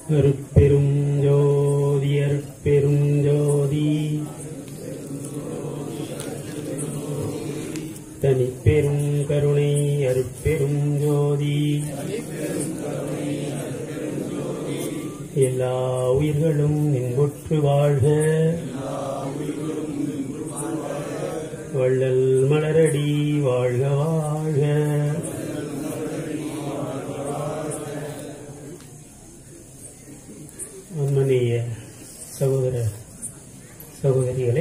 அருட்பெரும் ஜோதி அருட்பெரும் ஜோதி தனிப்பெரும் கருணை அருட்பெரும் ஜோதி எல்லா உயிர்களும் இன்புற்று வாழ்க வள்ளல் மலரடி வாழ்க வாழ்க. அன்மனீய சகோதர சகோதரிகளே,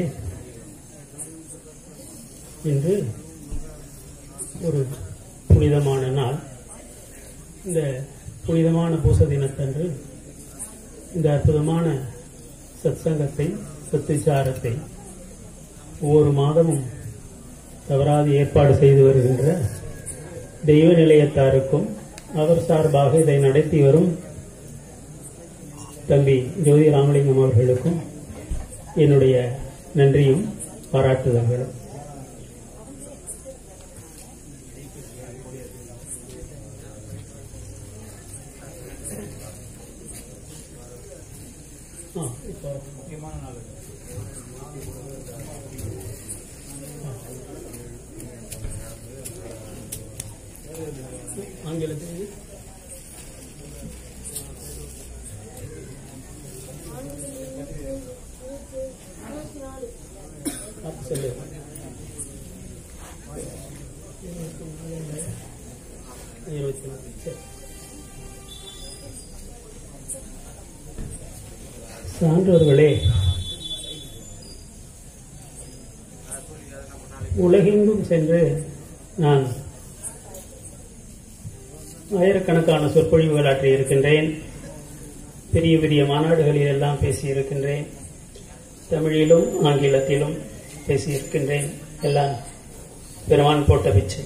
இன்று ஒரு புனிதமான நாள். இந்த புனிதமான பூச தினத்தன்று இந்த அற்புதமான சத்சங்கத்தை சத்திச்சாரத்தை ஒவ்வொரு மாதமும் தவறாது ஏற்பாடு செய்து வருகின்ற தெய்வ நிலையத்தாருக்கும் அவர் சார்பாக இதை நடத்தி வரும் தம்பி ஜோதி ராமலிங்கம் அவர்களுக்கும் என்னுடைய நன்றியும் பாராட்டுதல்களும். ஆங்கிலத்தில் சொல்லு. சான்றோர்களே, உலகெங்கும் சென்று நான் ஆயிரக்கணக்கான சொற்பொழிவுகள் ஆற்றி இருக்கின்றேன். பெரிய பெரிய மாநாடுகளில் எல்லாம் பேசியிருக்கின்றேன். தமிழிலும் ஆங்கிலத்திலும் பேசியிருக்கின்றேன். எல்லாம் பெருமான் போட்ட பிச்சை.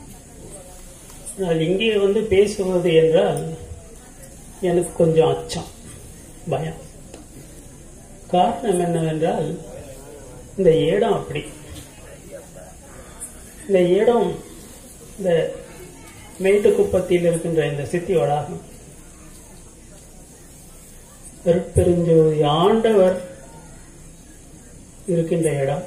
ஆனால் இங்கே வந்து பேசுவது என்றால் எனக்கு கொஞ்சம் அச்சம், பயம். காரணம் என்னவென்றால், இந்த இடம் அப்படி, இந்த இடம் இந்த மேட்டுக்குப்பத்தில் இருக்கின்ற இந்த சித்தி வளாகம் அருட்பெருஞ்சோதி ஆண்டவர் இருக்கின்ற இடம்.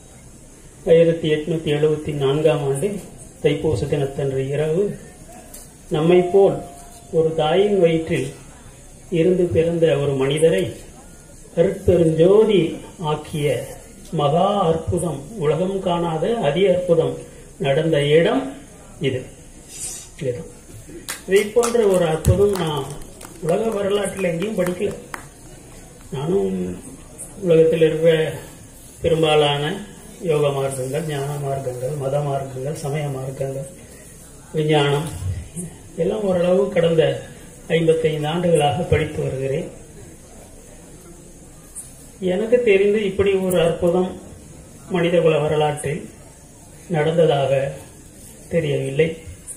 1874 தைப்பூச தினத்தன்று இரவு நம்மை போல் ஒரு தாயின் வயிற்றில் இருந்து பிறந்த ஒரு மனிதரை அருட்பெருஞ்சோதி ஆக்கிய மகா அற்புதம், உலகம் காணாத அதி அற்புதம் நடந்த இடம் இது. இதை போன்ற ஒரு அற்புதம் நான் உலக வரலாற்றில் எங்கேயும் படிக்கல. நானும் உலகத்தில் இருக்கிற பெரும்பாலான யோக மார்க்கங்கள், ஞான மார்க்கங்கள், மத மார்க்கங்கள், சமய மார்க்கங்கள், விஞ்ஞானம் எல்லாம் ஓரளவு கடந்த 55 ஆண்டுகளாக படித்து வருகிறேன். எனக்கு தெரிந்து இப்படி ஒரு அற்புதம் மனிதகுல வரலாற்றில் நடந்ததாக தெரியவில்லை.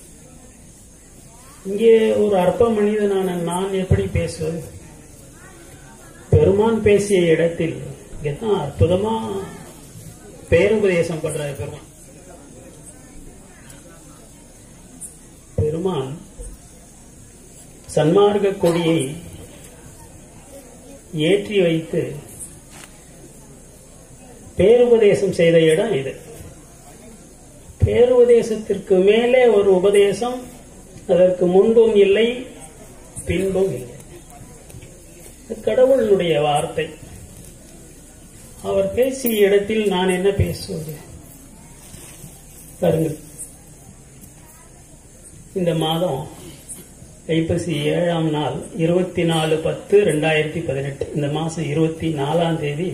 இங்கே ஒரு அற்ப மனிதனான நான் எப்படி பேசுவது? பெருமான் பேசிய இடத்தில் இங்கதான் அற்புதமா பேருபதேசம் பண்றாரு பெருமான். பெருமான் சன்மார்க்க கொடியை ஏற்றி வைத்து பேருபதேசம் செய்த இடம் இது. பேருபதேசத்திற்கு மேலே ஒரு உபதேசம், அதற்கு முன்பும் இல்லை பின்பும் இல்லை. கடவுளுடைய வார்த்தை. அவர் பேசிய இடத்தில் நான் என்ன பேசுவது? பாருங்கள், இந்த மாதம் ஐப்பசி 7ஆம் நாள் 24/10/2018 இந்த மாசம் 24ஆம் தேதி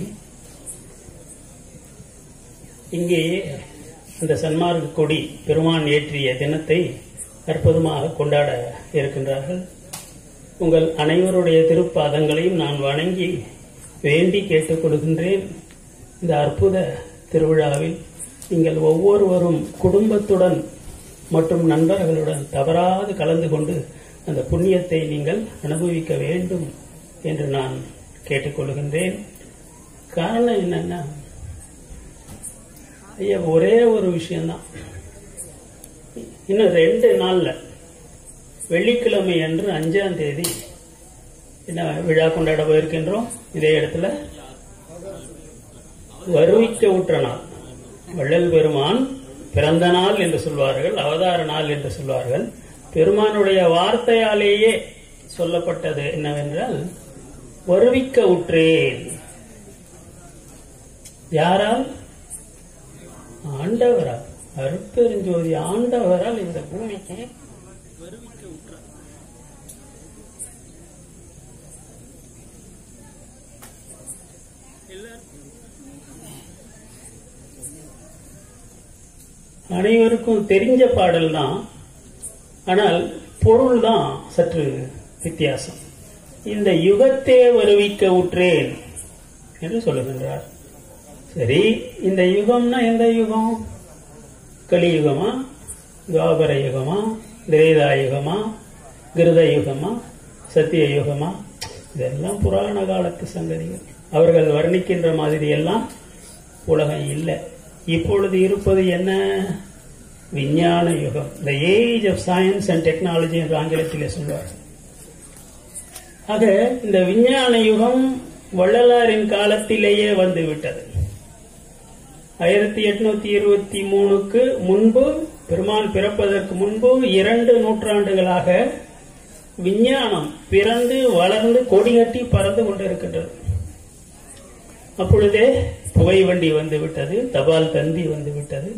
இங்கேயே அந்த சன்மார்க்க கொடி பெருமான் ஏற்றிய தினத்தை அற்புதமாக கொண்டாட இருக்கின்றார்கள். உங்கள் அனைவருடைய திருப்பாதங்களையும் நான் வணங்கி வேண்டி கேட்டுக் கொள்கின்றேன். இந்த அற்புத திருவிழாவில் நீங்கள் ஒவ்வொருவரும் குடும்பத்துடன் மற்றும் நண்பர்களுடன் தவறாது கலந்து கொண்டு அந்த புண்ணியத்தை நீங்கள் அனுபவிக்க வேண்டும் என்று நான் கேட்டுக்கொள்கின்றேன். காரணம் என்னன்னா, ஐயா ஒரே ஒரு விஷயம்தான். இன்னும் 2 நாள்ல வெள்ளிக்கிழமை அன்று 5ஆம் தேதி என்ன விழா கொண்டாட போயிருக்கின்றோம். இதே இடத்துல வருவிக்க உற்ற நாள், வள்ளல் பெருமான் பிறந்த நாள் என்று சொல்வார்கள், அவதார நாள் என்று சொல்வார்கள். பெருமானுடைய வார்த்தையாலேயே சொல்லப்பட்டது என்னவென்றால் வருவிக்க உற்றேன். யாரால்? ஆண்டவரால், அருட்பெருஞ்சோதி ஆண்டவரால் இந்த பூமிக்கு வருவிக்க உற்றார். அனைவருக்கும் தெரிஞ்ச பாடல் தான், ஆனால் பொருள் தான் சற்று வித்தியாசம். இந்த யுகத்தே வருவிக்க உற்றேன் என்று சொல்லுகின்றார். சரி, இந்த யுகம்னா எந்த யுகம்? கலியுகமா, துவாபர யுகமா, திரேதா யுகமா, கிருத யுகமா, சத்திய யுகமா? இதெல்லாம் புராண காலத்து சங்கதிகள். அவர்கள் வர்ணிக்கின்ற மாதிரி எல்லாம் உலகம் இல்லை. இப்பொழுது இருப்பது என்ன? விஞ்ஞான யுகம், the age of science and technology என்று ஆங்கிலத்திலே சொல்வார். ஆக இந்த விஞ்ஞான யுகம் வள்ளலாரின் காலத்திலேயே வந்துவிட்டது. 1823க்கு முன்பு, பெருமான் பிறப்பதற்கு முன்பு 2 நூற்றாண்டுகளாக விஞ்ஞானம் பிறந்து வளர்ந்து கொடிகட்டி பறந்து கொண்டிருக்கின்றது. அப்பொழுதே புகை வண்டி வந்துவிட்டது, தபால் தந்தி வந்துவிட்டது.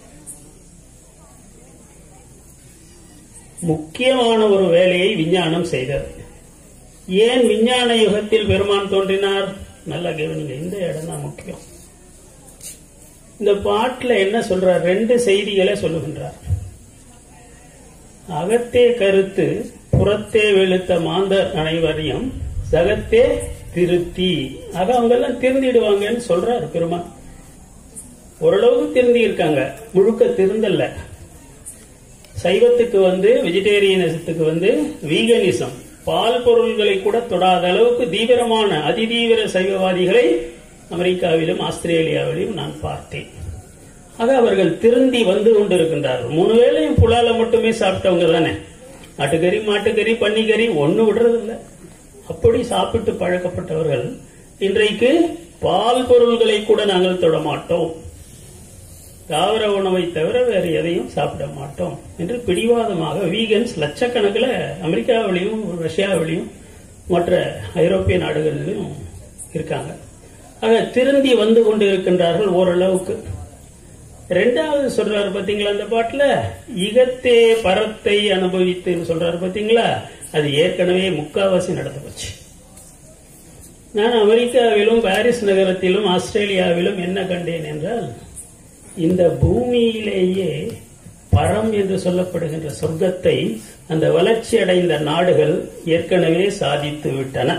முக்கியமான ஒரு வேலையை விஞ்ஞானம் செய்தது. ஏன் விஞ்ஞான யுகத்தில் பெருமான் தோன்றினார்? நல்லா கவனிங்க, இந்த இடம் தான் முக்கியம். இந்த பாட்டில் என்ன சொல்றார்? 2 செய்திகளை சொல்லுகின்றார். அகத்தே கருத்து புறத்தே வெளுத்த மாந்தர் அனைவரையும் சகத்தே திருத்தி. ஆக அவங்க எல்லாம் திருந்திடுவாங்கன்னு சொல்றாரு பெருமான். ஓரளவுக்கு திருந்தி இருக்காங்க, முழுக்க திருந்தல்ல. சைவத்துக்கு வெஜிடேரியனிசத்துக்கு வீகனிசம், பால் பொருள்களை கூட தொடாத அளவுக்கு தீவிரமான அதிதீவிர சைவவாதிகளை அமெரிக்காவிலும் ஆஸ்திரேலியாவிலும் நான் பார்த்தேன். ஆக அவர்கள் திருந்தி வந்து கொண்டிருக்கின்றார்கள். 3 வேளையும் புலால மட்டுமே சாப்பிட்டவங்க தானே. ஆட்டுக்கறி, மாட்டுக்கறி, பன்னிக்கறி ஒண்ணு விடுறதில்லை. அப்படி சாப்பிட்டு பழக்கப்பட்டவர்கள் இன்றைக்கு பால் பொருள்களை கூட நாங்கள் தொட மாட்டோம், தாவர உணவை தவிர வேறு எதையும் சாப்பிட மாட்டோம் என்று பிடிவாதமாக வீகன்ஸ் லட்சக்கணக்கில் அமெரிக்காவிலையும் ரஷ்யாவிலையும் மற்ற ஐரோப்பிய நாடுகளிலும் இருக்காங்க. ஆக திருந்தி வந்து கொண்டு இருக்கின்றார்கள் ஓரளவுக்கு. 2வது சொல்றாரு பாத்தீங்களா அந்த பாட்டுல, இகத்தே பரத்தை அனுபவித்து சொல்றாரு பாத்தீங்களா, அது ஏற்கனவே முக்காவாசி நடந்து போச்சு. நான் அமெரிக்காவிலும் பாரிஸ் நகரத்திலும் ஆஸ்திரேலியாவிலும் என்ன கண்டேன் என்றால், இந்த பூமியிலேயே பரம் என்று சொல்லப்படுகின்ற சொர்க்கத்தை அந்த வளர்ச்சி அடைந்த நாடுகள் ஏற்கனவே சாதித்து விட்டன.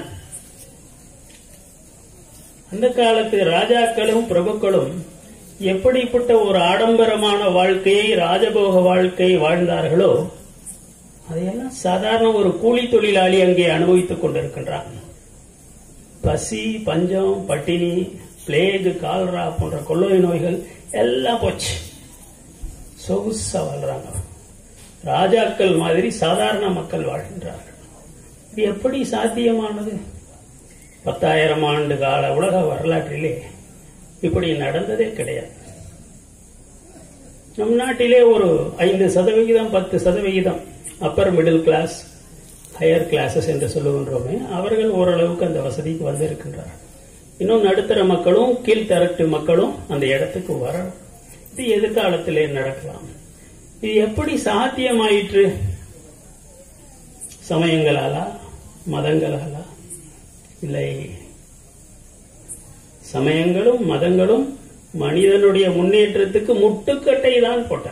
அந்த காலத்து ராஜாக்களும் பிரபுக்களும் எப்படிப்பட்ட ஒரு ஆடம்பரமான வாழ்க்கையை, ராஜபோக வாழ்க்கை வாழ்ந்தார்களோ அதையெல்லாம் சாதாரண ஒரு கூலி தொழிலாளி அங்கே அனுபவித்துக் கொண்டிருக்கின்றான். பசி, பஞ்சம், பட்டினி, பிளேக், கால்ரா போன்ற கொள்ளை நோய்கள் எல்லாம் போச்சு. சொகுசா வாழ்றாங்க. ராஜாக்கள் மாதிரி சாதாரண மக்கள் வாழ்கின்றார்கள். இது எப்படி சாத்தியமானது? 10,000 ஆண்டு கால உலக வரலாற்றிலே இப்படி நடந்ததே கிடையாது. நம் நாட்டிலே ஒரு 5%, 10% upper middle class, higher classes என்று சொல்லுகின்றோமே, அவர்கள் ஓரளவுக்கு அந்த வசதிக்கு வந்திருக்கின்றார்கள். இன்னும் நடுத்தர மக்களும் கீழ்த்தரட்டு மக்களும் அந்த இடத்துக்கு வரணும். இது எதிர்காலத்திலே நடக்கலாம். இது எப்படி சாத்தியமாயிற்று? சமயங்களாலா, மதங்களாலா? இல்லை, சமயங்களும் மதங்களும் மனிதனுடைய முன்னேற்றத்துக்கு முட்டுக்கட்டை தான் போட்டன.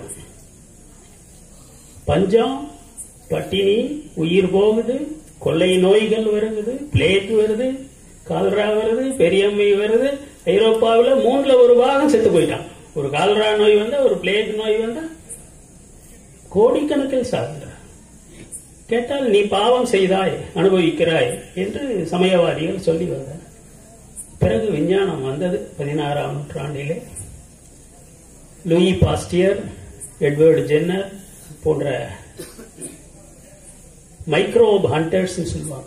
பஞ்சம், பட்டினி, உயிர் போகுது, கொள்ளை நோய்கள் வருது, பிளேக் வருது, கால்ரா வருது, பெரியம்மை வருது. ஐரோப்பாவில் 3ல் 1 பாகம் செத்து போயிட்டான். ஒரு கால்ரா நோய் வந்தா, ஒரு பிளேக் நோய் வந்தா கோடிக்கணக்கில் சாகுகிறார். கேட்டால் நீ பாவம் செய்தாய், அனுபவிக்கிறாய் என்று சமயவாதிகள் சொல்லி வந்தார். பிறகு விஞ்ஞானம் வந்தது 16ஆம் நூற்றாண்டிலே. லூயி பாஸ்டியர், எட்வர்டு ஜென்னர் போன்ற மைக்ரோப் ஹண்டர்ஸ் சொல்லுவாங்க,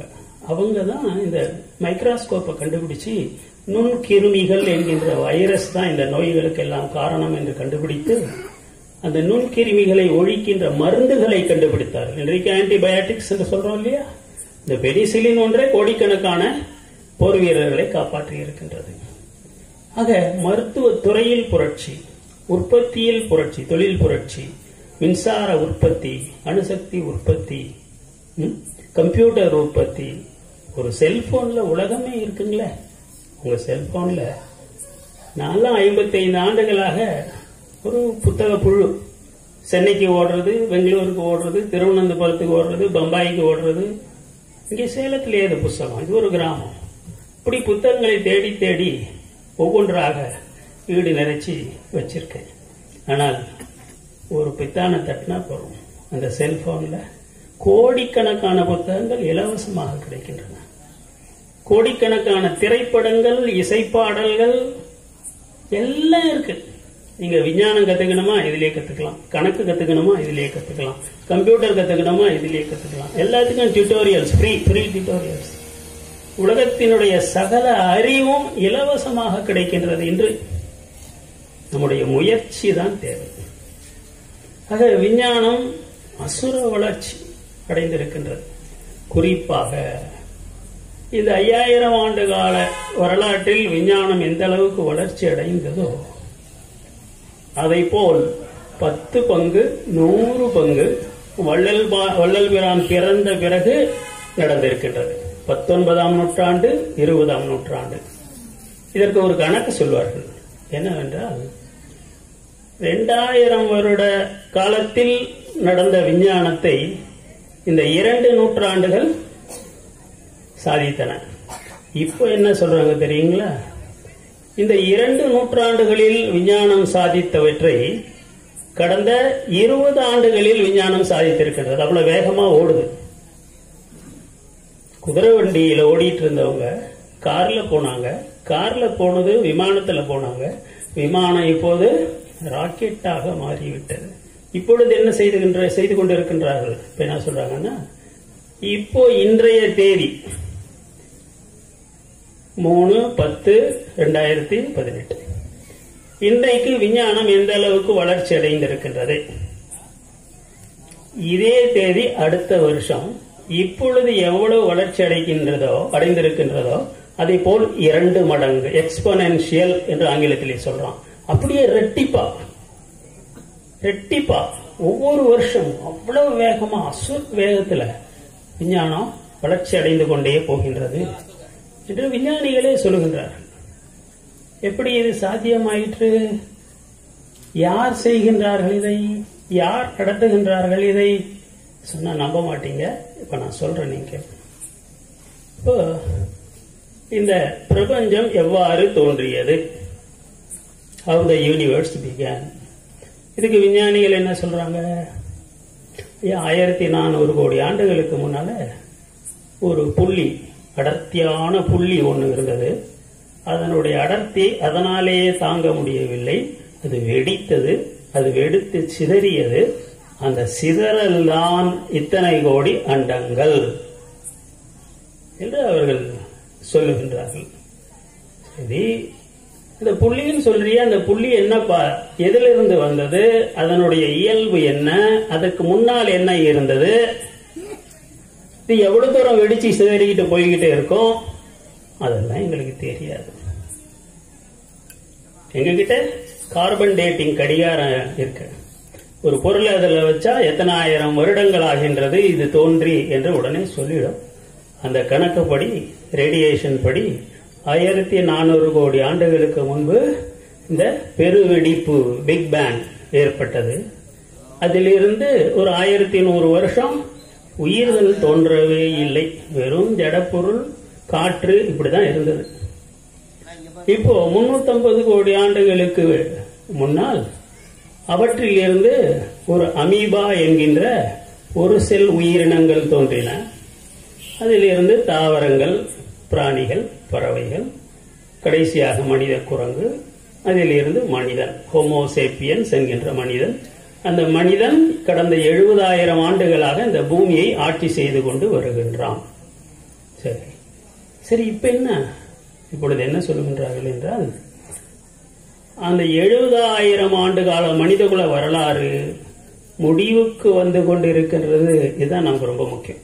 அவங்க தான் இந்த மைக்ரோஸ்கோப்பை கண்டுபிடிச்சு நுண்கிருமிகள் என்கின்ற வைரஸ் தான் இந்த நோய்களுக்கு எல்லாம் காரணம் என்று கண்டுபிடித்து அந்த நுண்கிருமிகளை ஒழிக்கின்ற மருந்துகளை கண்டுபிடித்தார். இன்றைக்கு ஆன்டிபயோட்டிக்ஸ் என்று சொல்றோம் இல்லையா, இந்த பெனிசிலின் ஒன்றே கோடிக்கணக்கான போர் வீரர்களை காப்பாற்றி இருக்கின்றது. ஆக மருத்துவ துறையில் புரட்சி, உற்பத்தியில் புரட்சி, தொழில் புரட்சி, மின்சார உற்பத்தி, அணுசக்தி உற்பத்தி, கம்ப்யூட்டர் உற்பத்தி. ஒரு செல்போன்ல உலகமே இருக்குங்களே. உங்க செல்போன்ல நான்லாம் 55 ஆண்டுகளாக ஒரு புத்தக புழு, சென்னைக்கு ஓடுறது, பெங்களூருக்கு ஓடுறது, திருவனந்தபுரத்துக்கு ஓடுறது, பம்பாய்க்கு ஓடுறது. இங்கே சேலத்திலே இது புத்தகம், இது ஒரு கிராமம். இப்படி புத்தகங்களை தேடி தேடி ஒவ்வொன்றாக வீடு நிறைச்சி வச்சிருக்கேன். ஆனால் ஒரு பித்தான தட்டினா போறோம், அந்த செல்போன்ல கோடிக்கணக்கான புத்தகங்கள் இலவசமாக கிடைக்கின்றன. கோடிக்கணக்கான திரைப்படங்கள், இசைப்பாடல்கள் எல்லாம் இருக்கு. நீங்க விஞ்ஞானம் கத்துக்கணுமா இதிலேயே கத்துக்கலாம், கணக்கு கத்துக்கணுமா இதிலேயே கத்துக்கலாம், கம்ப்யூட்டர் கத்துக்கணுமா இதிலேயே கத்துக்கலாம். எல்லாத்துக்கும் டியூட்டோரியல்ஸ், ஃப்ரீ டியூட்டோரியல்ஸ். உலகத்தினுடைய சகல அறிவும் இலவசமாக கிடைக்கின்றது என்று நம்முடைய முயற்சி தான் தேவை. ஆக விஞ்ஞானம் அசுர வளர்ச்சி அடைந்திருக்கின்றது. குறிப்பாக இந்த 5000 ஆண்டு கால வரலாற்றில் விஞ்ஞானம் எந்த அளவுக்கு வளர்ச்சி அடைந்ததோ அதை போல் 10 பங்கு 100 பங்கு வள்ளல் பிரான் பிறந்த பிறகு நடந்திருக்கின்றது. 19ஆம் நூற்றாண்டு, 20ஆம் நூற்றாண்டு. இதற்கு ஒரு கணக்கு சொல்வார்கள். என்னவென்றால் 2000 வருட காலத்தில் நடந்த விஞ்ஞானத்தை இந்த 2 நூற்றாண்டுகள் சாதித்தன. இப்போ என்ன சொல்றாங்க தெரியுங்களா? இந்த 2 நூற்றாண்டுகளில் விஞ்ஞானம் சாதித்தவற்றை கடந்த 20 ஆண்டுகளில் விஞ்ஞானம் சாதித்திருக்கின்றது. அவ்வளவு வேகமா ஓடுது. குதிரை வண்டியில ஓடிட்டு இருந்தவங்க கார்ல போனாங்க, கார்ல போனது விமானத்துல போனாங்க, விமானம் இப்போது ராக்கெட்டாக மாறிவிட்டது. இப்பொழுது என்ன செய்து கொண்டிருக்கின்றார்கள்? இப்ப என்ன சொல்றாங்கன்னா, இப்போ இன்றைய தேதி 3/10/2018 இன்றைக்கு விஞ்ஞானம் எந்த அளவுக்கு வளர்ச்சி அடைந்திருக்கின்றது. இதே தேதி அடுத்த வருஷம் இப்பொழுது எவ்வளவு வளர்ச்சி அடைந்திருக்கின்றதோ அதை போல் 2 மடங்கு எக்ஸ்போனென்ஷியல் என்று ஆங்கிலத்திலே சொல்றான். அப்படியே ரெட்டிப்பா ஒவ்வொரு வருஷம் அவ்வளவு வேகமா அசுர வேகத்துல விஞ்ஞானம் வளர்ச்சி அடைந்து கொண்டே போகின்றது என்று விஞ்ஞானிகளே சொல்லுகின்றார்கள். எப்படி இது சாத்தியமாயிற்று? யார் செய்கின்றார்கள் இதை? யார் நடத்துகின்றார்கள் இதை? சொன்னா நம்ப மாட்டீங்க. இப்ப நான் சொல்றேன், நீங்க இப்போ இந்த பிரபஞ்சம் எவ்வாறு தோன்றியது? How the universe began. இதுக்கு விஞ்ஞானிகள் என்ன சொல்றாங்க? 1400 கோடி ஆண்டுகளுக்கு முன்னால ஒரு புள்ளி, அடர்த்தியான புள்ளி ஒண்ணு இருந்தது. அதனுடைய அடர்த்தி அதனாலேயே தாங்க முடியவில்லை. அது வெடித்தது. அது வெடித்து சிதறியது. அந்த சிதறல் தான் இத்தனை கோடி அண்டங்கள் என்று அவர்கள் சொல்லுகின்றார்கள். சரி, இந்த புள்ளின்னு சொல்றிய, அந்த புள்ளி என்னப்பா, எதிலிருந்து வந்தது, அதனுடைய இயல்பு என்ன, அதற்கு முன்னால் என்ன இருந்தது, இது எவ்வளவு தூரம் வெடிச்சு சிதறிக்கிட்டு போய்கிட்டே இருக்கும், அதெல்லாம் எங்களுக்கு தெரியாது. எங்ககிட்ட கார்பன் டேட்டிங் கடிகாரம் இருக்கு. ஒரு பொருளை அதில் வச்சா எத்தனை ஆயிரம் வருடங்கள் ஆகின்றது இது தோன்றி என்று உடனே சொல்லிடும். அந்த கணக்குப்படி, ரேடியேஷன் படி 1400 கோடி ஆண்டுகளுக்கு முன்பு இந்த பெருவெடிப்பு, பிக் பேங் ஏற்பட்டது. அதிலிருந்து ஒரு 1100 வருஷம் உயிர்கள் தோன்றவே இல்லை. வெறும் ஜடப்பொருள், காற்று இப்படிதான் இருந்தது. இப்போ 350 கோடி ஆண்டுகளுக்கு முன்னால் அவற்றில் இருந்து ஒரு அமீபா என்கின்ற ஒரு செல் உயிரினங்கள் தோன்றின. அதிலிருந்து தாவரங்கள், பிராணிகள், பறவைகள், கடைசியாக மனித குரங்கு, அதிலிருந்து மனிதன், ஹோமோசேப்பியன்ஸ் என்கின்ற மனிதன். அந்த மனிதன் கடந்த 70,000 ஆண்டுகளாக இந்த பூமியை ஆட்சி செய்து கொண்டு வருகின்றான். சரி சரி, இப்ப என்ன இப்பொழுது என்ன சொல்லுகின்றார்கள் என்றால், அந்த 70,000 ஆண்டு கால மனிதகுல வரலாறு முடிவுக்கு வந்து கொண்டிருக்கின்றது. இதுதான் நமக்கு ரொம்ப முக்கியம்.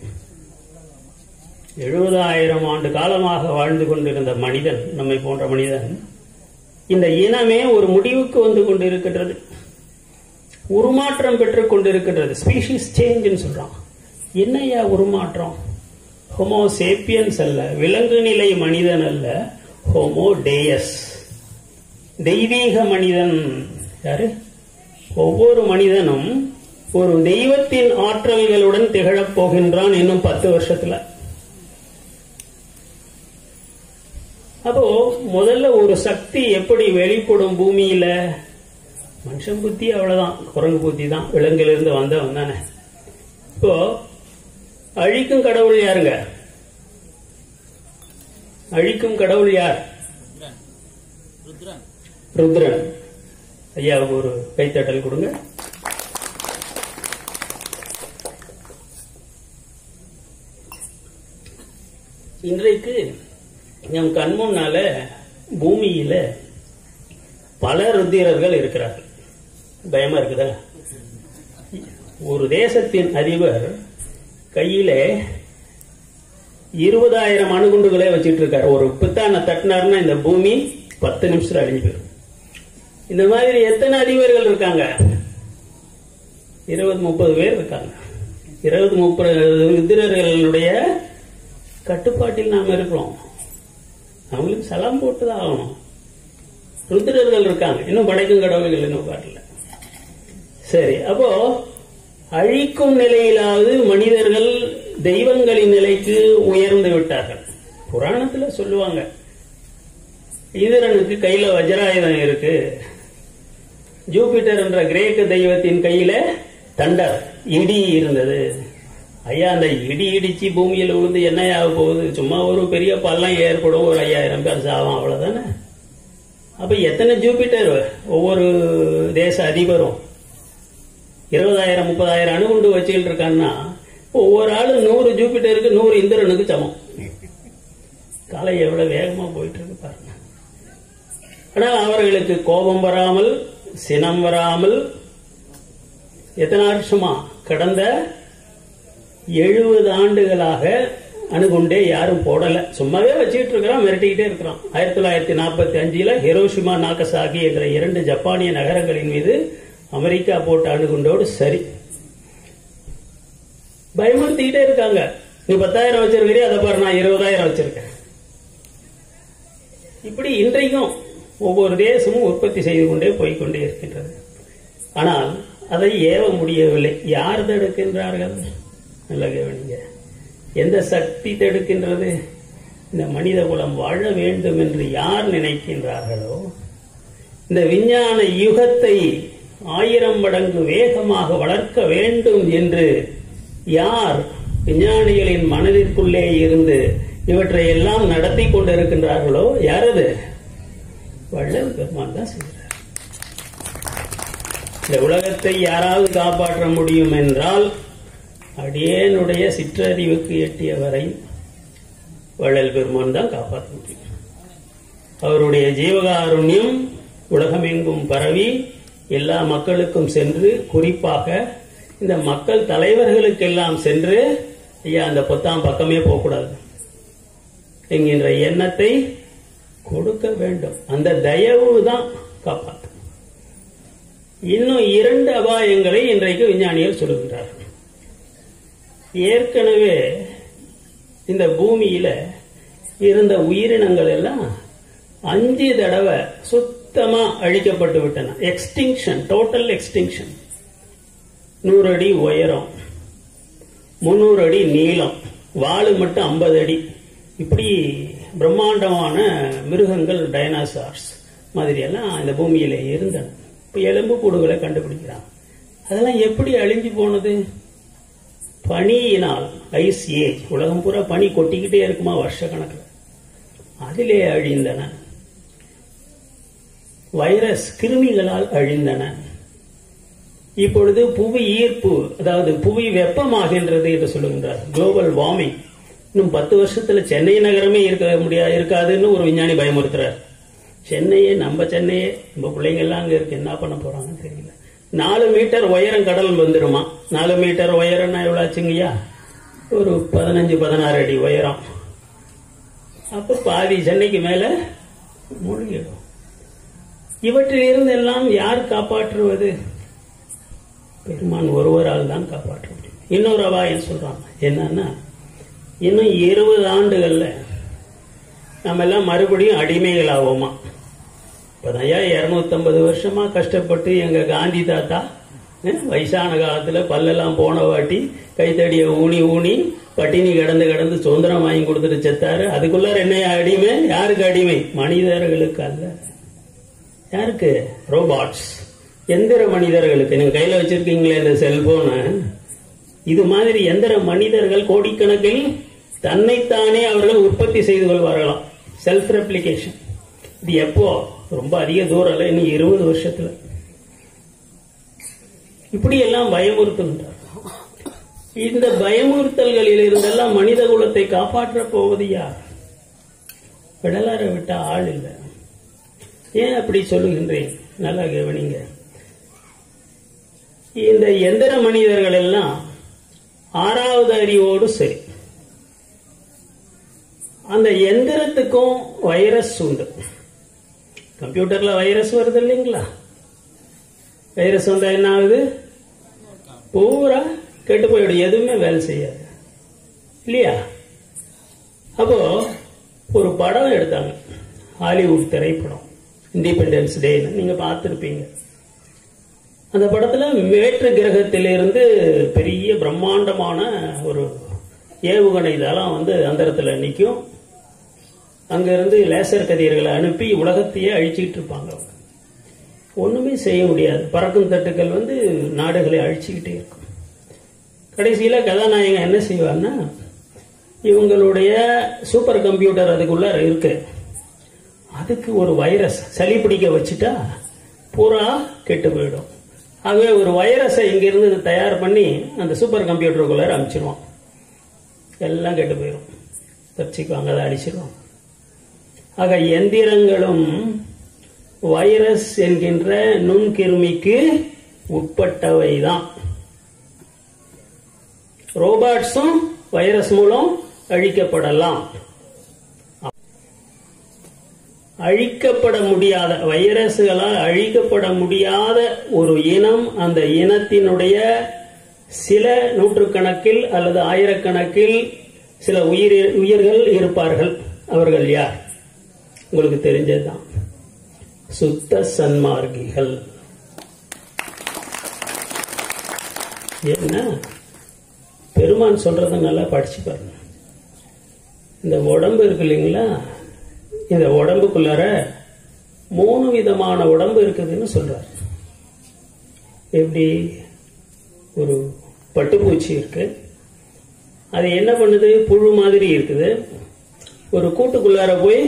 70,000 ஆண்டு காலமாக வாழ்ந்து கொண்டிருந்த மனிதன், நம்மை போன்ற மனிதன், இந்த இனமே ஒரு முடிவுக்கு வந்து கொண்டிருக்கின்றது. உருமாற்றம் பெற்றுக் கொண்டிருக்கின்றது. ஸ்பீஷிஸ் சேஞ்ச் சொல்றான். என்னையா உருமாற்றம்? ஹோமோ சேப்பியன்ஸ் அல்ல, விலங்கு நிலை மனிதன் அல்ல, ஹோமோ டேயஸ், தெய்வீக மனிதன். யாரு? ஒவ்வொரு மனிதனும் ஒரு தெய்வத்தின் ஆற்றல்களுடன் திகழப் போகின்றான் இன்னும் 10 வருஷத்துல. அப்போ முதல்ல ஒரு சக்தி எப்படி வெளிப்படும் பூமியில? மனுஷன் புத்தி அவ்வளவுதான், குரங்கு புத்தி தான், விலங்கிலிருந்து வந்தவன் தானே. இப்போ அழிக்கும் கடவுள் யாருங்க? அழிக்கும் கடவுள் யார்? ருத்ரன். ஐயாவுக்கு ஒரு கைத்தட்டல் கொடுங்க. இன்றைக்கு நம் கண் முன்னால பூமியில பல ருத்திரர்கள் இருக்கிறார்கள். பயமா இருக்குதா? ஒரு தேசத்தின் அதிபர் கையில 20,000 அணுகுண்டுகளே வச்சிட்டு இருக்காரு. ஒரு பித்தான தட்டினார்னா இந்த பூமி 10 நிமிஷத்துல அழிஞ்சு போயிடும். இந்த மாதிரி எத்தனை அதிபர்கள் இருக்காங்க? 20-30 பேர் இருக்காங்க. 20-30 ருத்திரர்களுடைய கட்டுப்பாட்டில் நாம இருக்கிறோம். அவங்களுக்கு சலாம் போட்டுதான் ஆகணும். ருத்திரர்கள் இருக்காங்க, இன்னும் படைக்கும் கடவுள்கள் இன்னும் காட்டல. சரி, அப்போ அழிக்கும் நிலையிலாவது மனிதர்கள் தெய்வங்களின் நிலைக்கு உயர்ந்து விட்டார்கள். புராணத்துல சொல்லுவாங்க, இந்திரனுக்கு கையில வஜ்ராயுதம் இருக்கு, ஜூபிட்டர் என்ற கிரேக்க தெய்வத்தின் கையில தண்டர் இடி இருந்தது. ஐயா, அந்த இடி இடிச்சு பூமியில் விழுந்து என்னையாக போகுது? சும்மா ஒரு பெரிய பள்ளம் ஏற்படும், ஒரு 5000 பேர் சாவும், அவ்வளவுதானே. அப்ப எத்தனை ஜூபிட்டர்? ஒவ்வொரு தேச அதிபரும் 20,000-30,000 அணுகுண்டு வச்சுக்கிட்டு இருக்கான்னா ஒவ்வொரு ஆளு 100 ஜூபிட்டருக்கு 100 இந்திரனுக்கு சமம். காலை எவ்வளவு வேகமா போயிட்டு இருக்கு பாருங்க. ஆனால் அவர்களுக்கு கோபம் வராமல், சினம் வராமல் எத்தனை வருஷமா? கடந்த 70 ஆண்டுகளாக அணுகுண்டே யாரும் போடல. சும்மாவே வச்சுக்கிட்டு இருக்கிறான், மிரட்டிக்கிட்டே இருக்கிறான். 1945 ஹிரோஷிமா நாகசாகி என்ற 2 ஜப்பானிய நகரங்களின் மீது அமெரிக்கா போட்ட அணுகுண்டோடு சரி பயமுறுத்திக்கிட்டே இருக்காங்க. நீ 10,000 வச்சிருக்கிறீ, அதை பாரு நான் 20,000 வச்சிருக்கேன். இப்படி இன்றைக்கும் ஒவ்வொரு தேசமும் உற்பத்தி செய்து கொண்டே போய்கொண்டே இருக்கின்றது. ஆனால் அதை ஏவ முடியவில்லை. யார் தடுக்கின்றார்கள்? நல்ல கவனிங்க. எந்த சக்தி தடுக்கின்றது? இந்த மனித குலம் வாழ வேண்டும் என்று யார் நினைக்கின்றார்களோ, இந்த விஞ்ஞான யுகத்தை 1000 மடங்கு வேகமாக வளர்க்க வேண்டும் என்று யார் விஞ்ஞானிகளின் மனதிற்குள்ளே இருந்து இவற்றை எல்லாம் நடத்தி கொண்டிருக்கின்றார்களோ, யாரது? வள்ளல் பெருமான் தான் செய்கிறார். இந்த உலகத்தை யாராவது காப்பாற்ற முடியும் என்றால், அடியேனுடைய சிற்றறிவுக்கு எட்டிய வரை வள்ளல் பெருமான் தான் காப்பாற்ற முடியும். அவருடைய ஜீவகாருண்யம் உலகமெங்கும் பரவி எல்லா மக்களுக்கும் சென்று, குறிப்பாக இந்த மக்கள் தலைவர்களுக்கெல்லாம் சென்று, ஐயா அந்த பொத்தாம் பக்கமே போகக்கூடாது என்கின்ற எண்ணத்தை கொடுக்க வேண்டும். அந்த தயவு தான் காப்பாற்றும். இன்னும் 2 அபாயங்களை இன்றைக்கு விஞ்ஞானிகள் சொல்லுகின்றார்கள். ஏற்கனவே இந்த பூமியில இருந்த உயிரினங்கள் எல்லாம் 5 தடவை சுத்தமா அழிக்கப்பட்டு விட்டன. Extinction, total extinction. 100 அடி உயரம், 300 அடி நீளம், வாழு மட்டும் 50 அடி. இப்படி பிரம்மாண்டமான மிருகங்கள், டைனாசார்ஸ் மாதிரி எல்லாம் இந்த பூமியில இருந்தன. இப்ப எலும்பு கூடுகளை கண்டுபிடிக்கிறான். அதெல்லாம் எப்படி அழிஞ்சு போனது? பனியினால். Ice age. உலகம் பூரா பனி கொட்டிக்கிட்டே இருக்குமா வருஷ கணக்கில். அதிலே அழிந்தன. வைரஸ் கிருமிகளால் அழிந்தன. இப்பொழுது புவி ஈர்ப்பு, அதாவது புவி வெப்பமாகின்றது என்று சொல்லுகின்றார். Global warming. இன்னும் 10 வருஷத்துல சென்னை நகரமே இருக்காதுன்னு ஒரு விஞ்ஞானி பயமுறுத்துறாரு. சென்னையே நம்ம பிள்ளைங்க எல்லாம் அங்க இருக்கு, என்ன பண்ண போறாங்கன்னு தெரியல. 4 மீட்டர் உயரம் கடல் வந்துருமா. 4 மீட்டர் உயரம்னா எவ்வளவு ஆச்சுங்கய்யா? ஒரு 15-16 அடி உயரம். அப்ப பாதி சென்னைக்கு மேல மூழ்கிடும். இவற்றிலிருந்து எல்லாம் யார் காப்பாற்றுவது? பெருமான் ஒருவரால் தான் காப்பாற்ற முடியும். இன்னொரு அபாயம் சொல்றாங்க. என்னன்னா, இன்னும் 20 ஆண்டுகள்ல நம்ம எல்லாம் மறுபடியும் அடிமைகள் ஆவோமா. இப்பதான் 250 வருஷமா கஷ்டப்பட்டு எங்க காந்தி தாத்தா வயசான காலத்துல பல்லெல்லாம் போன வாட்டி கைத்தடிய ஊனி பட்டினி கிடந்து சுதந்திரம் வாங்கி கொடுத்துட்டு செத்தாரு. அதுக்குள்ள என்ன அடிமை? யாருக்கு அடிமை? மனிதர்களுக்கு அல்ல. யாருக்கு? ரோபாட்ஸ், எந்திர மனிதர்களுக்கு. நீங்க கையில வச்சிருக்கீங்களே இந்த செல்போனு, இது மாதிரி எந்திர மனிதர்கள் கோடிக்கணக்கில் தன்னைத்தானே அவர்கள் உற்பத்தி செய்து கொள்வார்களாம். Self replication. இது எப்போ? ரொம்ப அதிக தூரம் இல்ல, இன்னும் 20 வருஷத்துல. இப்படி எல்லாம் பயமுறுத்துகின்றார். இந்த பயமுறுத்தல்களில் இருந்தெல்லாம் மனித குலத்தை காப்பாற்ற போவது யார்? விடலார விட்ட ஆள் இல்லை. ஏன் அப்படி சொல்லுகின்றேன்? நல்லா கவனிங்க. இந்த எந்திர மனிதர்கள் எல்லாம் 6வது அறிவோடு சரி. அந்த எந்திரத்துக்கும் வைரஸ் உண்டு. கம்ப்யூட்டர்ல வைரஸ் வருது இல்லைங்களா? வைரஸ் வந்தா என்ன ஆகுது? பூரா கெட்டு போயிடும், எதுவுமே வேலை செய்யாது இல்லையா? அப்போ ஒரு படம் எடுத்தாங்க, ஹாலிவுட் திரைப்படம், இண்டிபெண்டன்ஸ் டே. நீங்க பார்த்திருப்பீங்க. அந்த படத்துல வேற்று கிரகத்திலிருந்து பெரிய பிரம்மாண்டமான ஒரு ஏவுகணை இதெல்லாம் அந்தரத்துல நிற்கும். அங்கிருந்து லேசர் கதிர்களை அனுப்பி உலகத்தையே அழிச்சுக்கிட்டு இருப்பாங்க. ஒண்ணுமே செய்ய முடியாது. பறக்கும் தட்டுக்கள் நாடுகளை அழிச்சுக்கிட்டே இருக்கும். கடைசியில கதாநாயகன் என்ன செய்வார்னா, இவங்களுடைய சூப்பர் கம்ப்யூட்டர் அதுக்குள்ள இருக்கு, அதுக்கு ஒரு வைரஸ் சளி பிடிக்க வச்சுட்டா பூரா கெட்டு போயிடும். ஆகவே ஒரு வைரஸை இங்கிருந்து தயார் பண்ணி அந்த சூப்பர் கம்ப்யூட்டருக்குள்ள அனுப்பிச்சிருவான். எல்லாம் கெட்டு போயிடும், தப்பிச்சுக்குவாங்க, அதை அடிச்சிருவாங்க. ஆக எந்திரங்களும் வைரஸ் என்கின்ற நுண்கிருமிக்கு உட்பட்டவைதான். ரோபாட்ஸும் வைரஸ் மூலம் அழிக்கப்படலாம். அழிக்கப்பட முடியாத வைரஸ்களால் அழிக்கப்பட முடியாத ஒரு இனம், அந்த இனத்தினுடைய சில நூற்றுக்கணக்கில் அல்லது ஆயிரக்கணக்கில் சில உயிர்கள் இருப்பார்கள். அவர்கள் யார்? உங்களுக்கு தெரிஞ்சதுதான், சுத்த சன்மார்க்கிகள். ஏன்னா பெருமான் சொல்றத நல்லா படிச்சு பாருங்க. இந்த உடம்பு இருக்கு இல்லைங்களா, இந்த உடம்புக்குள்ளார 3 விதமான உடம்பு இருக்குதுன்னு சொல்றாரு. எப்படி? ஒரு பட்டுப்பூச்சி இருக்கு, அது என்ன பண்ணுது? புழு மாதிரி இருக்குது. ஒரு கூட்டுக்குள்ளார போய்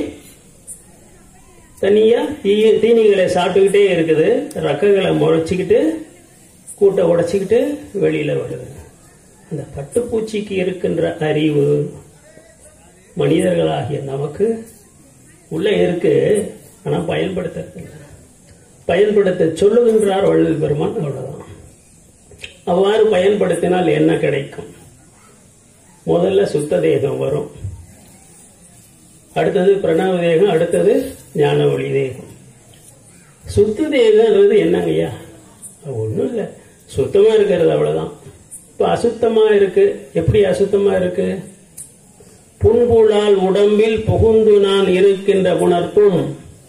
தனியா தீனிகளை சாப்பிட்டுக்கிட்டே இருக்குது. ரக்கைகளை முளைச்சிக்கிட்டு கூட்டை உடைச்சிக்கிட்டு வெளியில வருது. அந்த பட்டுப்பூச்சிக்கு இருக்கின்ற அறிவு மனிதர்களாகிய நமக்கு உள்ள இருக்கு. ஆனா பயன்படுத்த சொல்லுகின்றார் வள்ளல் பெருமான். அவ்வளவுதான். அவ்வாறு பயன்படுத்தினால் என்ன கிடைக்கும்? முதல்ல சுத்த தேகம் வரும், அடுத்தது பிரணவ தேகம், அடுத்தது ஞான ஒளி தேகம். சுத்த தேகம்ன்றது என்னங்கய்யா? ஒண்ணும் இல்ல, சுத்தமா இருக்கிறது, அவ்வளவுதான். இப்ப அசுத்தமா இருக்கு. எப்படி அசுத்தமா இருக்கு? புண்புழால் உடம்பில் புகுந்து நான் இருக்கின்ற உணர்ப்பும்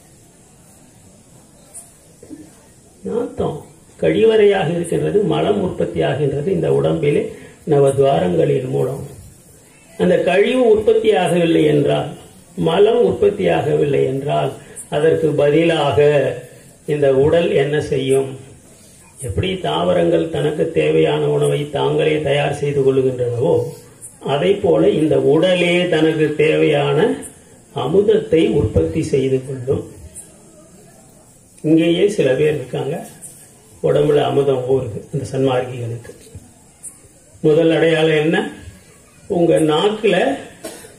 நாத்தம் கழிவறையாக இருக்கின்றது, மலம் உற்பத்தி ஆகின்றது இந்த உடம்பிலே நவத்வாரங்களின் மூலம். அந்த கழிவு உற்பத்தி ஆகவில்லை என்றால், மலம் உற்பத்தி ஆகவில்லை என்றால், அதற்கு பதிலாக இந்த உடல் என்ன செய்யும்? எப்படி தாவரங்கள் தனக்கு தேவையான உணவை தாங்களே தயார் செய்து கொள்கின்றனவோ, அதை போல இந்த உடலே தனக்கு தேவையான அமுதத்தை உற்பத்தி செய்து கொள்ளும். இங்கேயே சில பேர் இருக்காங்க, உடம்புல அமுதம் ஊறுது இந்த சன்மார்க்கிகளுக்கு. முதல் அடையாளம் என்ன? உங்க நாக்குல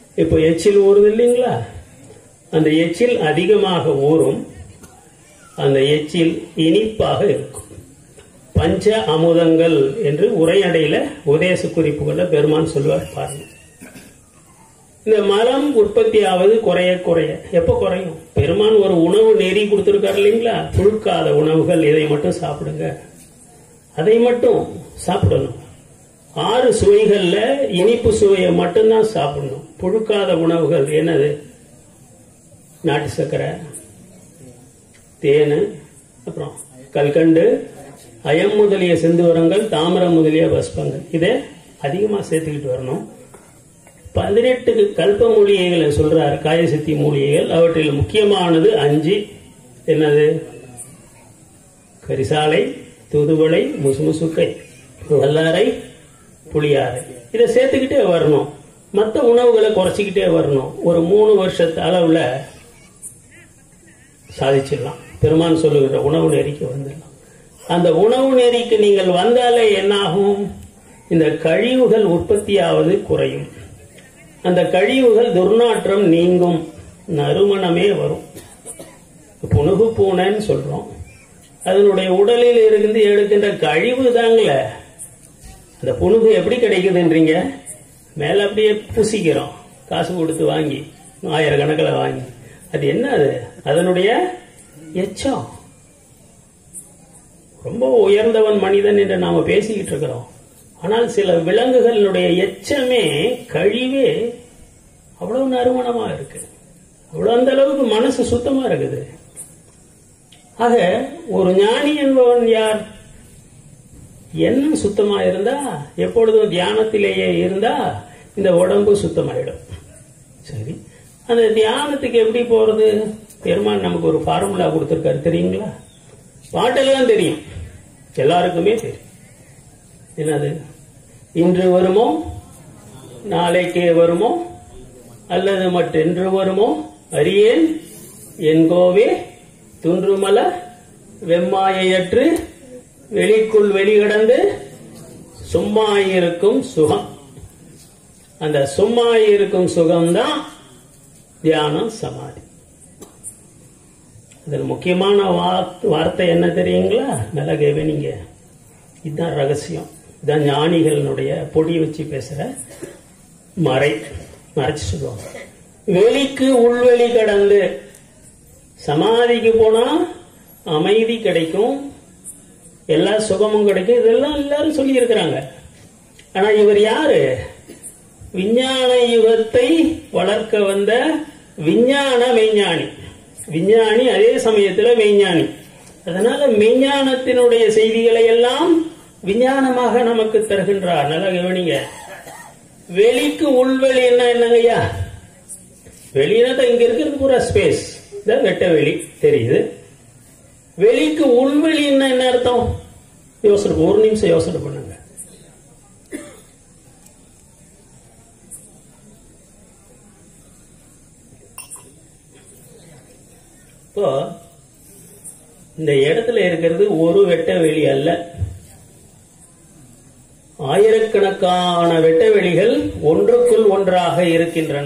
இப்போ எச்சில் ஊறுது இல்லைங்களா? அந்த எச்சில் அதிகமாக ஊறும், அந்த எச்சில் இனிப்பாக இருக்கும். பஞ்ச அமுதங்கள் என்று உரைநடையில உபதேச குறிப்புகளை பெருமான் சொல்வார் பாருங்க. இந்த மலம் உற்பத்தி ஆவது குறைய குறைய எப்ப குறையும்? பெருமான் ஒரு உணவு நெறி கொடுத்திருக்காரு இல்லைங்களா? புழுக்காத உணவுகள் இதை மட்டும் சாப்பிடுங்க, அதை மட்டும் சாப்பிடணும். 6 சுவைகள்ல இனிப்பு சுவையை மட்டும்தான் சாப்பிடணும். புழுக்காத உணவுகள் என்னது? நாட்டு சர்க்கரை, தேனு, அப்புறம் கல்கண்டு, அயம் முதலிய சிந்துவரங்கள், தாமிரம் முதலிய பஸ்பங்கள், இதை அதிகமா சேர்த்துக்கிட்டு வரணும். 18 கல்ப மூலிகைகளை சொல்றாரு, காயசித்தி மூலிகைகள். அவற்றில் முக்கியமானது 5. என்னது? கரிசாலை, தூதுவளை, முசுமுசுக்கை, வல்லாரை, புளியாரை. இதை சேர்த்துக்கிட்டே வரணும். மற்ற உணவுகளை குறைச்சிக்கிட்டே வரணும். ஒரு 3 வருஷத்து அளவுல சாதிச்சிடலாம். பெருமான் சொல்லுகிற உணவு நெறிக்கு வந்துடலாம். அந்த உணவு நெறிக்கு நீங்கள் வந்தாலே என்ன ஆகும்? இந்த கழிவுகள் உற்பத்தியாவது குறையும். அந்த கழிவுகள் துர்நாற்றம் நீங்கும், நறுமணமே வரும். புணுகு பூனைன்னு சொல்றோம், அதனுடைய உடலில் இருந்து எடுக்கின்ற கழிவு தாங்கள. அந்த புணுகு எப்படி கிடைக்குதுன்றீங்க? மேல அப்படியே பூசிக்கிறோம், காசு கொடுத்து வாங்கி, 1000 கணக்கில் வாங்கி. அது என்ன? அது அதனுடைய எச்சம். ரொம்ப உயர்ந்தவன் மனிதன் என்று நாம பேசிக்கிட்டு இருக்கிறோம். ஆனால் சில விலங்குகளுடைய எச்சமே, கழிவே அவ்வளவு நறுமணமா இருக்கு. அவ்வளவு அந்த அளவுக்கு மனசு சுத்தமா இருக்குது. ஆக ஒரு ஞானி என்பவன் யார்? எண்ணம் சுத்தமா இருந்தா, எப்பொழுதும் தியானத்திலேயே இருந்தா இந்த உடம்பு சுத்தமாயிடும். சரி, அந்த தியானத்துக்கு எப்படி போறது? பெருமான் நமக்கு ஒரு ஃபார்முலா கொடுத்திருக்காரு, தெரியுங்களா? பாட்டெல்லாம் தெரியும், எல்லாருக்குமே தெரியும். என்னது? இன்று வருமோ, நாளைக்கே வருமோ, அல்லது மற்றென்று வருமோ அறியேன் என்கோவே, துன்றுமல வெம்மாயையற்று வெளிக்குள் வெளிகடந்து சும்மாயிருக்கும் சுகம். அந்த சும்மாயிருக்கும் சுகம்தான் தியானம், சமாதி. அதில் முக்கியமான வார்த்தை என்ன தெரியுங்களா? நல்லா கவனிங்க. இதுதான் ரகசியம். இதுதான் ஞானிகளுடைய பொடி வச்சு பேசுற மறைச்சு சொல்லுவாங்க. வெளிக்கு உள்வெளி கடந்து சமாதிக்கு போனா அமைதி கிடைக்கும், எல்லா சுகமும் கிடைக்கும். இதெல்லாம் எல்லாரும் சொல்லி இருக்கிறாங்க. ஆனா இவர் யாரு? விஞ்ஞான யுகத்தை வளர்க்க வந்த விஞ்ஞான மெய்ஞானி. விஞ்ஞானி அதே சமயத்தில் மெய்ஞானி. அதனால மெய்ஞானத்தினுடைய செய்திகளை எல்லாம் விஞ்ஞானமாக நமக்கு தருகின்றார். நல்லா கவனிங்க. வெளிக்கு உள்வெளி என்னங்கய்யா? வெளியினா இங்க இருக்கிறது பூரா ஸ்பேஸ், வெட்ட வெளி தெரியுது. வெளிக்கு உள்வெளி என்ன அர்த்தம்? யோசனை, ஒரு நிமிஷம் யோசனை பண்ணுங்க. இப்போ இந்த இடத்துல இருக்கிறது ஒரு வெட்ட வெளி அல்ல, ஆயிரக்கணக்கான வெட்ட வெளிகள் ஒன்றுக்குள் ஒன்றாக இருக்கின்றன.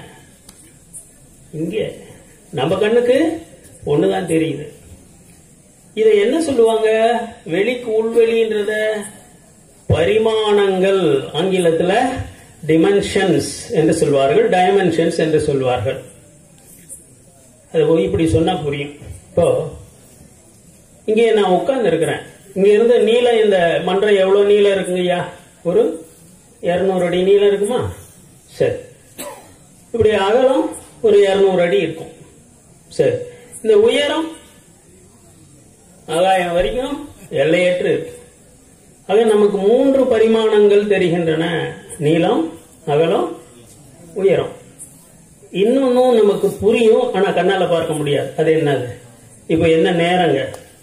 இங்கே நம்ம கண்ணுக்கு ஒண்ணுதான் தெரியுது. இதை என்ன சொல்லுவாங்க? வெளிக்கு உள்வெளின்றத பரிமாணங்கள், ஆங்கிலத்துல டிமென்ஷன்ஸ் என்று சொல்வார்கள், டைமென்ஷன்ஸ் என்று சொல்வார்கள். அது இப்படி சொன்னா புரியும். இப்போ இங்கே நான் உட்கார்ந்து இருக்கிறேன். இங்க இருந்து நீளம், இந்த மன்றம் எவ்வளவு நீளம் இருக்குங்கய்யா? ஒரு 200 அடி நீளம் இருக்குமா? சரி, இப்படி அகலம் ஒரு 200 அடி இருக்கும். சரி, இந்த உயரம் ஆகாயம் வரைக்கும் எல்லையற்று இருக்கு. ஆக நமக்கு 3 பரிமாணங்கள் தெரிகின்றன: நீளம், அகலம், உயரம். இன்னொன்னும் நமக்கு புரியும், ஆனா கண்ணால பார்க்க முடியாது. அது என்னது? இப்ப என்ன நேரங்க?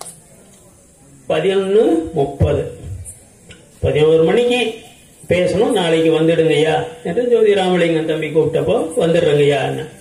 11:30. 11 மணிக்கு பேசணும், நாளைக்கு வந்துடுங்கய்யா என்று ஜோதி ராமலிங்கம் தம்பி கூப்பிட்டப்போ வந்துடுறங்கய்யா.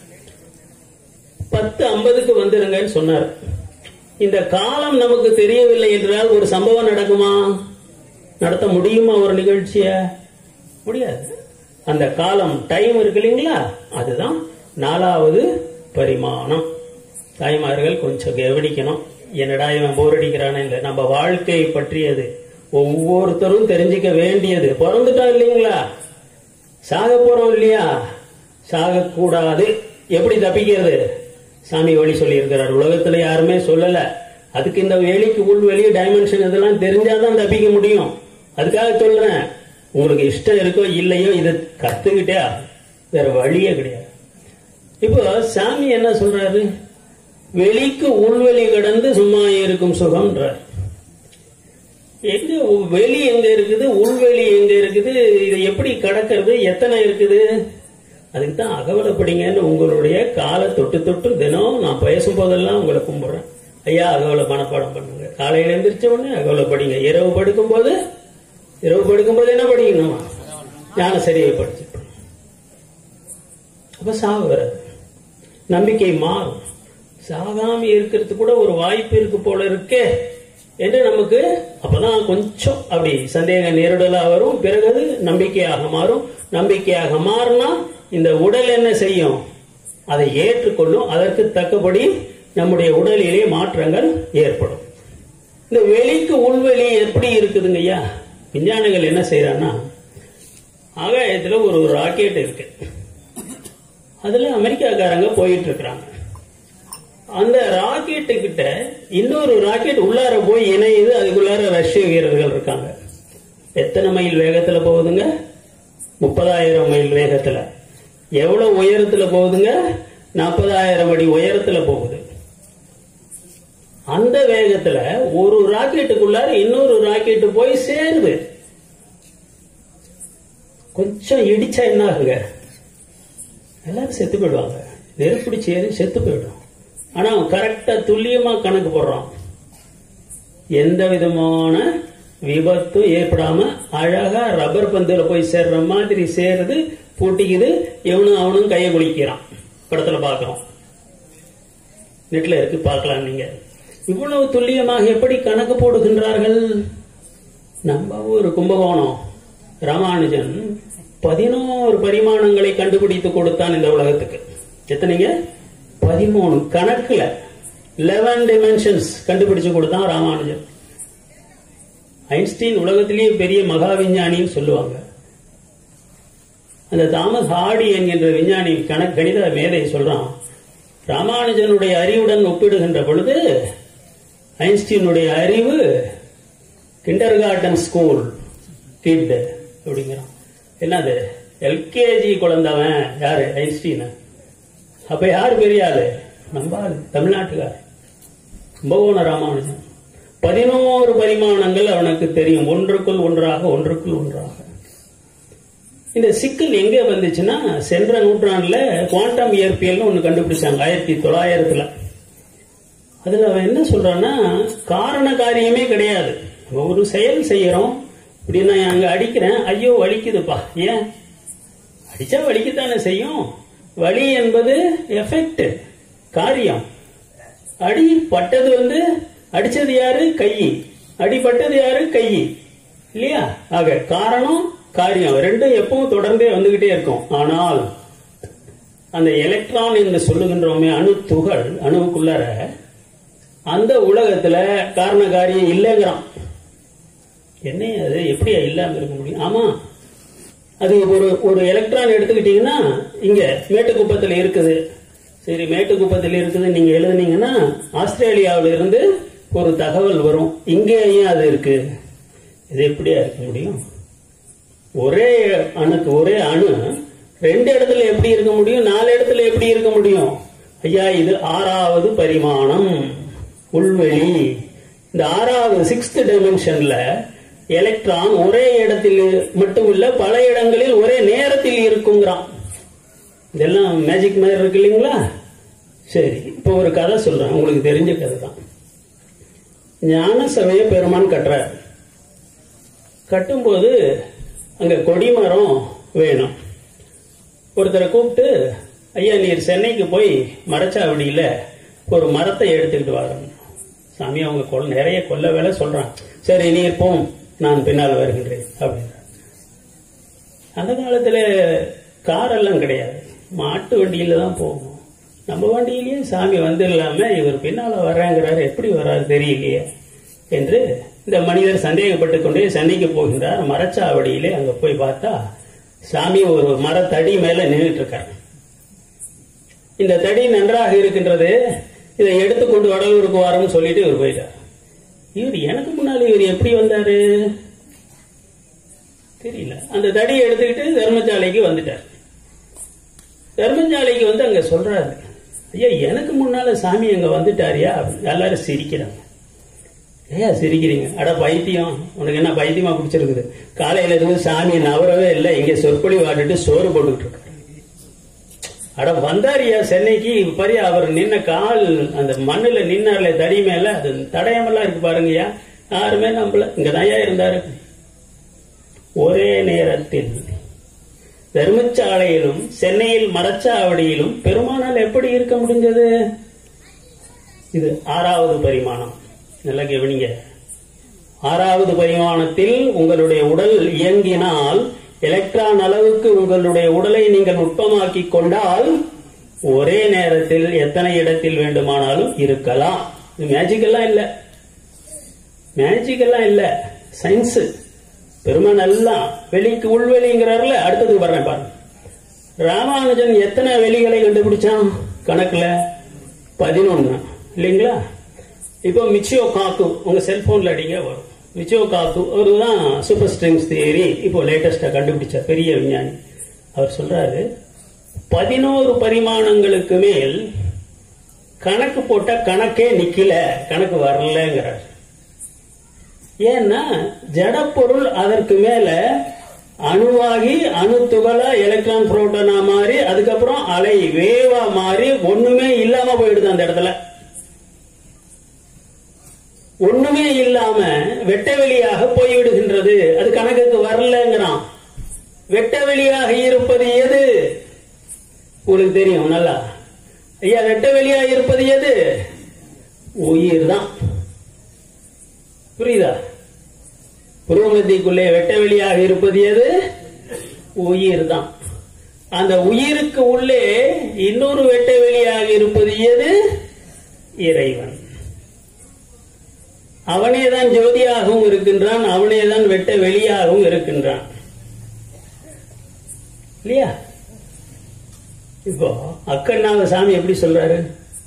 10:50க்கு வந்துருங்கன்னு சொன்னார். இந்த காலம் நமக்கு தெரியவில்லை என்றால் ஒரு சம்பவம் நடக்குமா? நடத்த முடியுமா? ஒரு நிகழ்ச்சிய முடியாது. அந்த காலம் டைம் இருக்கு இல்லைங்களா, அதுதான் 4வது பரிமாணம். தாய்மார்கள் கொஞ்சம் கவனிக்கணும். என்னடா இவன் போர் அடிக்கிறானே, இல்லை, நம்ம வாழ்க்கையை பற்றியது ஒவ்வொருத்தரும் தெரிஞ்சுக்க வேண்டியது. பிறந்துட்டோம் இல்லைங்களா, சாக போறோம் இல்லையா, சாகக்கூடாது. எப்படி தப்பிக்கிறது? சாமி வழி சொல்லி இருக்கிறார். உலகத்துல யாருமே சொல்லல. அதுக்கு இந்த வெளிக்கு உள்வெளி டைமென்ஷன் இதெல்லாம் தெரிஞ்சாதான் தப்பிக்க முடியும். அதுக்காக சொல்றேன், உங்களுக்கு இஷ்டம் இருக்கோ இல்லையோ இதை கத்துக்கிட்டே வேற வழியே கிடையாது. இப்போ சாமி என்ன சொல்றாரு? வெளிக்கு உள்வெளி கடந்து சும்மா இருக்கும் சுகம்ன்றார். எங்க வெளி எங்க இருக்குது, உள்வெளி எங்க இருக்குது, இதை எப்படி கடக்கிறது, எத்தனை இருக்குது? அதுக்கு தான் அகவலைப்படிங்கன்னு உங்களுடைய காலை தொட்டு தொட்டு தினம் நான் பேசும் போதெல்லாம் உங்களை கும்பிடுறேன். ஐயா அகவலை மனப்பாடம் பண்ணுங்க. காலையில எந்திரிச்ச உடனே அகவலை படிங்க. இரவு படுக்கும் போது என்ன படிக்கணுமா? ஞான சரியை படிச்சு. அப்ப சாவு வராது, நம்பிக்கை மாறும். சாகாம இருக்கிறது கூட ஒரு வாய்ப்பு இருக்கு போல இருக்கே என்று நமக்கு அப்பதான் கொஞ்சம் அப்படி சந்தேக நேரிடலா வரும். பிறகு அது நம்பிக்கையாக மாறும். நம்பிக்கையாக மாறினா இந்த உடல் என்ன செய்யும்? அதை ஏற்றுக்கொள்ளும். அதற்கு தக்கபடி நம்முடைய உடலிலே மாற்றங்கள் ஏற்படும். இந்த வெளிக்கு உள்வெளி எப்படி இருக்குதுங்க ஐயா? விஞ்ஞானிகள் என்ன செய்யறாங்கன்னா, ஆகாயத்துல ஒரு ராக்கெட் இருக்கு, அதுல அமெரிக்காக்காரங்க போயிட்டு இருக்கிறாங்க. அந்த ராக்கெட்டு கிட்ட இன்னொரு ராக்கெட் உள்ளார போய் இணையுது. அதுக்குள்ளார ரஷ்ய வீரர்கள் இருக்காங்க. எத்தனை மைல் வேகத்துல போகுதுங்க? 30,000 மைல் வேகத்துல. எவ்வளவு உயரத்துல போகுதுங்க? 40,000 அடி உயரத்துல போகுது. அந்த வேகத்துல ஒரு ராக்கெட்டுக்குள்ளார இன்னொரு ராக்கெட்டு போய் சேருது. கொஞ்சம் இடிச்சா என்ன ஆகுங்க? எல்லாரும் செத்து போயிடுவாங்க. நெருப்பிடிச்சு ஏறி செத்து போயிடும். ஆனா அவன் கரெக்டா துல்லியமா கணக்கு போடுறான். எந்த விதமான விபத்தும் ஏற்படாம அழகா ரப்பர் பந்துல போய் சேர்ற மாதிரி சேருது, பூட்டிக்குது. இவனும் அவனும் கையை குளிக்கிறான். படத்துல பாக்கிறோம், நெட்ல இருக்கு, பார்க்கலாம் நீங்க. இவ்வளவு துல்லியமாக எப்படி கணக்கு போடுகின்றார்கள்? நம்ம ஒரு கும்பகோணம் ராமானுஜன் 11 பரிமாணங்களை கண்டுபிடித்து கொடுத்தான் இந்த உலகத்துக்கு. எத்தனைங்க? 13 கணக்குல 11 dimensions கண்டுபிடிச்சு கொடுத்தான் ராமானுஜன். ஐன்ஸ்டீன் உலகத்திலேயே பெரிய மகா விஞ்ஞானின்னு சொல்லுவாங்க. அந்த தாமஸ் ஹார்டி என்கின்ற விஞ்ஞானி கணித மேதை சொல்றான், ராமானுஜனுடைய அறிவுடன் ஒப்பிடுகின்ற பொழுது ஐன்ஸ்டீனுடைய அறிவு கிண்டர் கார்டன் ஸ்கூல் கிட் அப்படிங்கிறான். என்னது? எல்கேஜி குழந்தவன் யாரு? ஐன்ஸ்டீன். அப்ப யாரு பெரிய ஆளு? நம்ம ஆளு, தமிழ்நாட்டுக்கார், கும்பகோண ராமானுஜன். 11 பரிமாணங்கள் அவனுக்கு தெரியும், ஒன்றுக்குள் ஒன்றாக. இந்த சிக்கல் எங்க வந்துச்சுன்னா, சென்ற நூற்றாண்டுல குவாண்டம் இயற்பியல்னு ஒண்ணு கண்டுபிடிச்சாங்க 1900. அதுல அவன் என்ன சொல்றான்னா, காரண காரியமே கிடையாது. ஒரு செயல் செய்யறோம், இப்படின்னா அங்க அடிக்கிறேன், ஐயோ வலிக்குதுப்பா. ஏன்? அடிச்சா வலிக்கத்தானே செய்யும். வலி என்பது எஃபெக்ட், காரியம். அடி பட்டது அடிச்சது யாரு? கை. அடிபட்டது யாரு? கை, இல்லையா? ஆக காரணம் காரியம் ரெண்டும் எப்பவும் தொடர்ந்தே வந்துகிட்டே இருக்கும். ஆனால் அந்த எலக்ட்ரான் என்று சொல்லுகின்றோமே, அணு துகள், அணுவுக்குள்ளார அந்த உலகத்துல காரண காரியம் இல்லைங்கிறான். என்ன அது எப்படியா இல்லாம இருக்க முடியும்? ஆமா, அது ஒரு எலக்ட்ரான் எடுத்துக்கிட்டீங்கன்னா, இங்க மேட்டுக்குப்பத்தில் இருக்குது. சரி, மேட்டுக்குப்பத்தில் இருக்குது நீங்க எழுதுனீங்கன்னா, ஆஸ்திரேலியாவில இருந்து ஒரு தகவல் வரும், இங்கேயும் அது இருக்கு. இது எப்படியா இருக்க முடியும்? ஒரே அணுக்கு ஒரே அணு 2 இடத்துல எப்படி இருக்க முடியும்? 4 இடத்துல எப்படி இருக்க முடியும்? ஐயா, இது 6வது பரிமாணம், உள்வெளி. இந்த 6வது 6th டைமென்ஷன்ல எலக்ட்ரான் ஒரே இடத்தில் மட்டுமில்ல, பல இடங்களில் ஒரே நேரத்தில் இருக்குங்கிறான். இதெல்லாம் மேஜிக் மாதிரி இருக்கு இல்லைங்களா? சரி, இப்போ ஒரு கதை சொல்றேன், உங்களுக்கு தெரிஞ்ச கதை தான். ஞான சபையை பெருமான் கட்டுறார். கட்டும்போது அங்க கொடிமரம் வேணும். ஒருத்தரை கூப்பிட்டு, ஐயா நீர் சென்னைக்கு போய் மரச்சாவடியில ஒரு மரத்தை எடுத்துக்கிட்டு வரணும். சாமி அவங்க நிறைய கொல்ல வேலை சொல்றான். சரி நீர் போம், நான் பின்னால் வருகின்றேன் அப்படின்ற. அந்த காலத்துல கார் எல்லாம் கிடையாது, மாட்டு வண்டியில தான் போகும். நம்ம வண்டியிலேயே சாமி வந்துடலாம, இவர் பின்னால வர்றாங்கிறாரு, எப்படி வர்றாரு தெரியலையே என்று இந்த மனிதர் சந்தேகப்பட்டு கொண்டே சென்னைக்கு போகின்றார். மரச்சாவடியிலே அங்க போய் பார்த்தா சாமி ஒரு மரத்தடி மேல நின்றுட்டு இருக்காரு. இந்த தடி நன்றாக இருக்கின்றது, இதை எடுத்துக்கொண்டு வடலூருக்கு வாரம்னு சொல்லிட்டு இவர் போயிட்டார். இவர் எனக்கு முன்னால இவர் எப்படி வந்தாரு தெரியல. அந்த தடியை எடுத்துக்கிட்டு தர்மசாலைக்கு வந்துட்டார். தர்மசாலைக்கு வந்து அங்க சொல்றாரு, ஐயா எனக்கு முன்னால சாமி அங்க வந்துட்டாரியா? எல்லாரும் சிரிக்கிறாங்க. ஏயா சிரிக்கிறீங்க? அட பைத்தியம், உனக்கு என்ன பைத்தியமா பிடிச்சிருக்குது? காலையில இருந்து சாமி நவரவே இல்லை, இங்க சொற்பொழி வாட்டுட்டு சோறு போட்டுக்கிட்டு இருக்காரு. அட வந்தாரியா சென்னைக்கு, பரி அவர் நின்ன கால் அந்த மண்ணுல நின்னார்ல தடி மேல, அது தடயமெல்லாம் இருக்கு பாருங்கய்யா, யாருமே நம்பல, இங்கதான் இருந்தாரு. ஒரே நேரத்தில் தர்மசாலையிலும் சென்னையில் மரச்சாவடியிலும் பெருமானால் எப்படி இருக்க முடிஞ்சது? இது 6வது பரிமாணம். நல்லா கவனிங்க. 6வது பரிமாணத்தில் உங்களுடைய உடல் இயங்கினால், எலக்ட்ரான் அளவுக்கு உங்களுடைய உடலை நீங்கள் நுட்பமாக்கி கொண்டால், ஒரே நேரத்தில் எத்தனை இடத்தில் வேண்டுமானாலும் இருக்கலாம். இது மேஜிக் எல்லாம் இல்ல, மேஜிக் எல்லாம் இல்ல, சயின்ஸ். பெருமான் எல்லாம் வெளிக்கு உள்வெளிங்கிறார்ல. அடுத்தது வர்றேன் பாருங்க. ராமானுஜன் எத்தனை வெளிகளை கண்டுபிடிச்சான் கணக்குல? 11 இல்லைங்களா? இப்போ மிச்சியோ காக்கு, உங்க செல்போன்ல அடிங்க வரும். மிச்சியோ காக்கு அவருதான் சூப்பர் ஸ்ட்ரிங்ஸ் தியரி இப்போ லேட்டஸ்டா கண்டுபிடிச்ச பெரிய விஞ்ஞானி. அவர் சொல்றாரு, 11 பரிமாணங்களுக்கு மேல் கணக்கு போட்ட கணக்கே நிக்கல, கணக்கு வரலங்கிறார். ஏன்னா ஜடப்பொருள் அதற்கு மேல அணுவாகி அணு துகளா எலக்ட்ரான் புரோட்டானா மாறி அதுக்கப்புறம் அலை வேவா மாறி ஒண்ணுமே இல்லாம போயிடுது. அந்த இடத்துல ஒண்ணுமே இல்லாம வெட்ட வெளியாக போய்விடுகின்றது. அது கணக்குக்கு வரலங்கிறான். வெட்ட வெளியாக இருப்பது எது உங்களுக்கு தெரியும் நல்லா. ஐயா வெட்ட வெளியாக இருப்பது எது? உயிர் தான். புரியுதா? புருவமத்திக்குள்ளே வெட்ட வெளியாக இருப்பது எது? உயிர் தான். அந்த உயிருக்கு உள்ளே இன்னொரு வெட்ட வெளியாக இருப்பது எது? இறைவன். அவனேதான் ஜோதியாகவும் இருக்கின்றான், அவனேதான் வெட்ட வெளியாகவும் இருக்கின்றான் இல்லையா? இப்போ அக்கண்ணாவ சாமி எப்படி சொல்றாரு?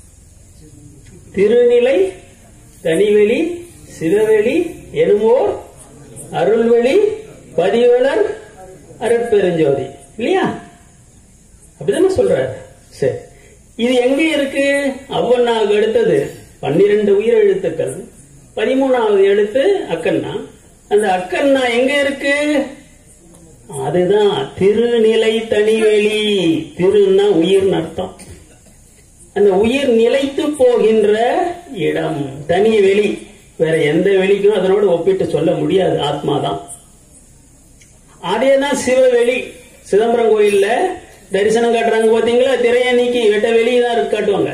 திருநிலை தனிவெளி சிவவெளி எனுமோர் அருள்வெளி பதிவலர் அருட்பெருஞ்சோதி இல்லையா? அப்படிதானே சொல்றாரு. சரி, இது எங்க இருக்கு? அவ்வண்ணாவுக்கு அடுத்தது 12 உயிர் எழுத்துக்கள், 13வது எழுத்து அக்கண்ணா. அந்த அக்கண்ணா எங்க இருக்கு? அதுதான் திருநிலை தனிவெளி. திருன்னா உயிர் அர்த்தம். அந்த உயிர் நிலைத்து போகின்ற இடம் தனி வெளி. வேற எந்த வெளிக்கும் அதனோடு ஒப்பிட்டு சொல்ல முடியாது. ஆத்மாதான். அதேதான் சிவவெளி. சிதம்பரம் கோயில்ல தரிசனம் காட்டுறாங்க பாத்தீங்களா? திரைய நீக்கி வெட்ட வெளியதான் காட்டுவாங்க.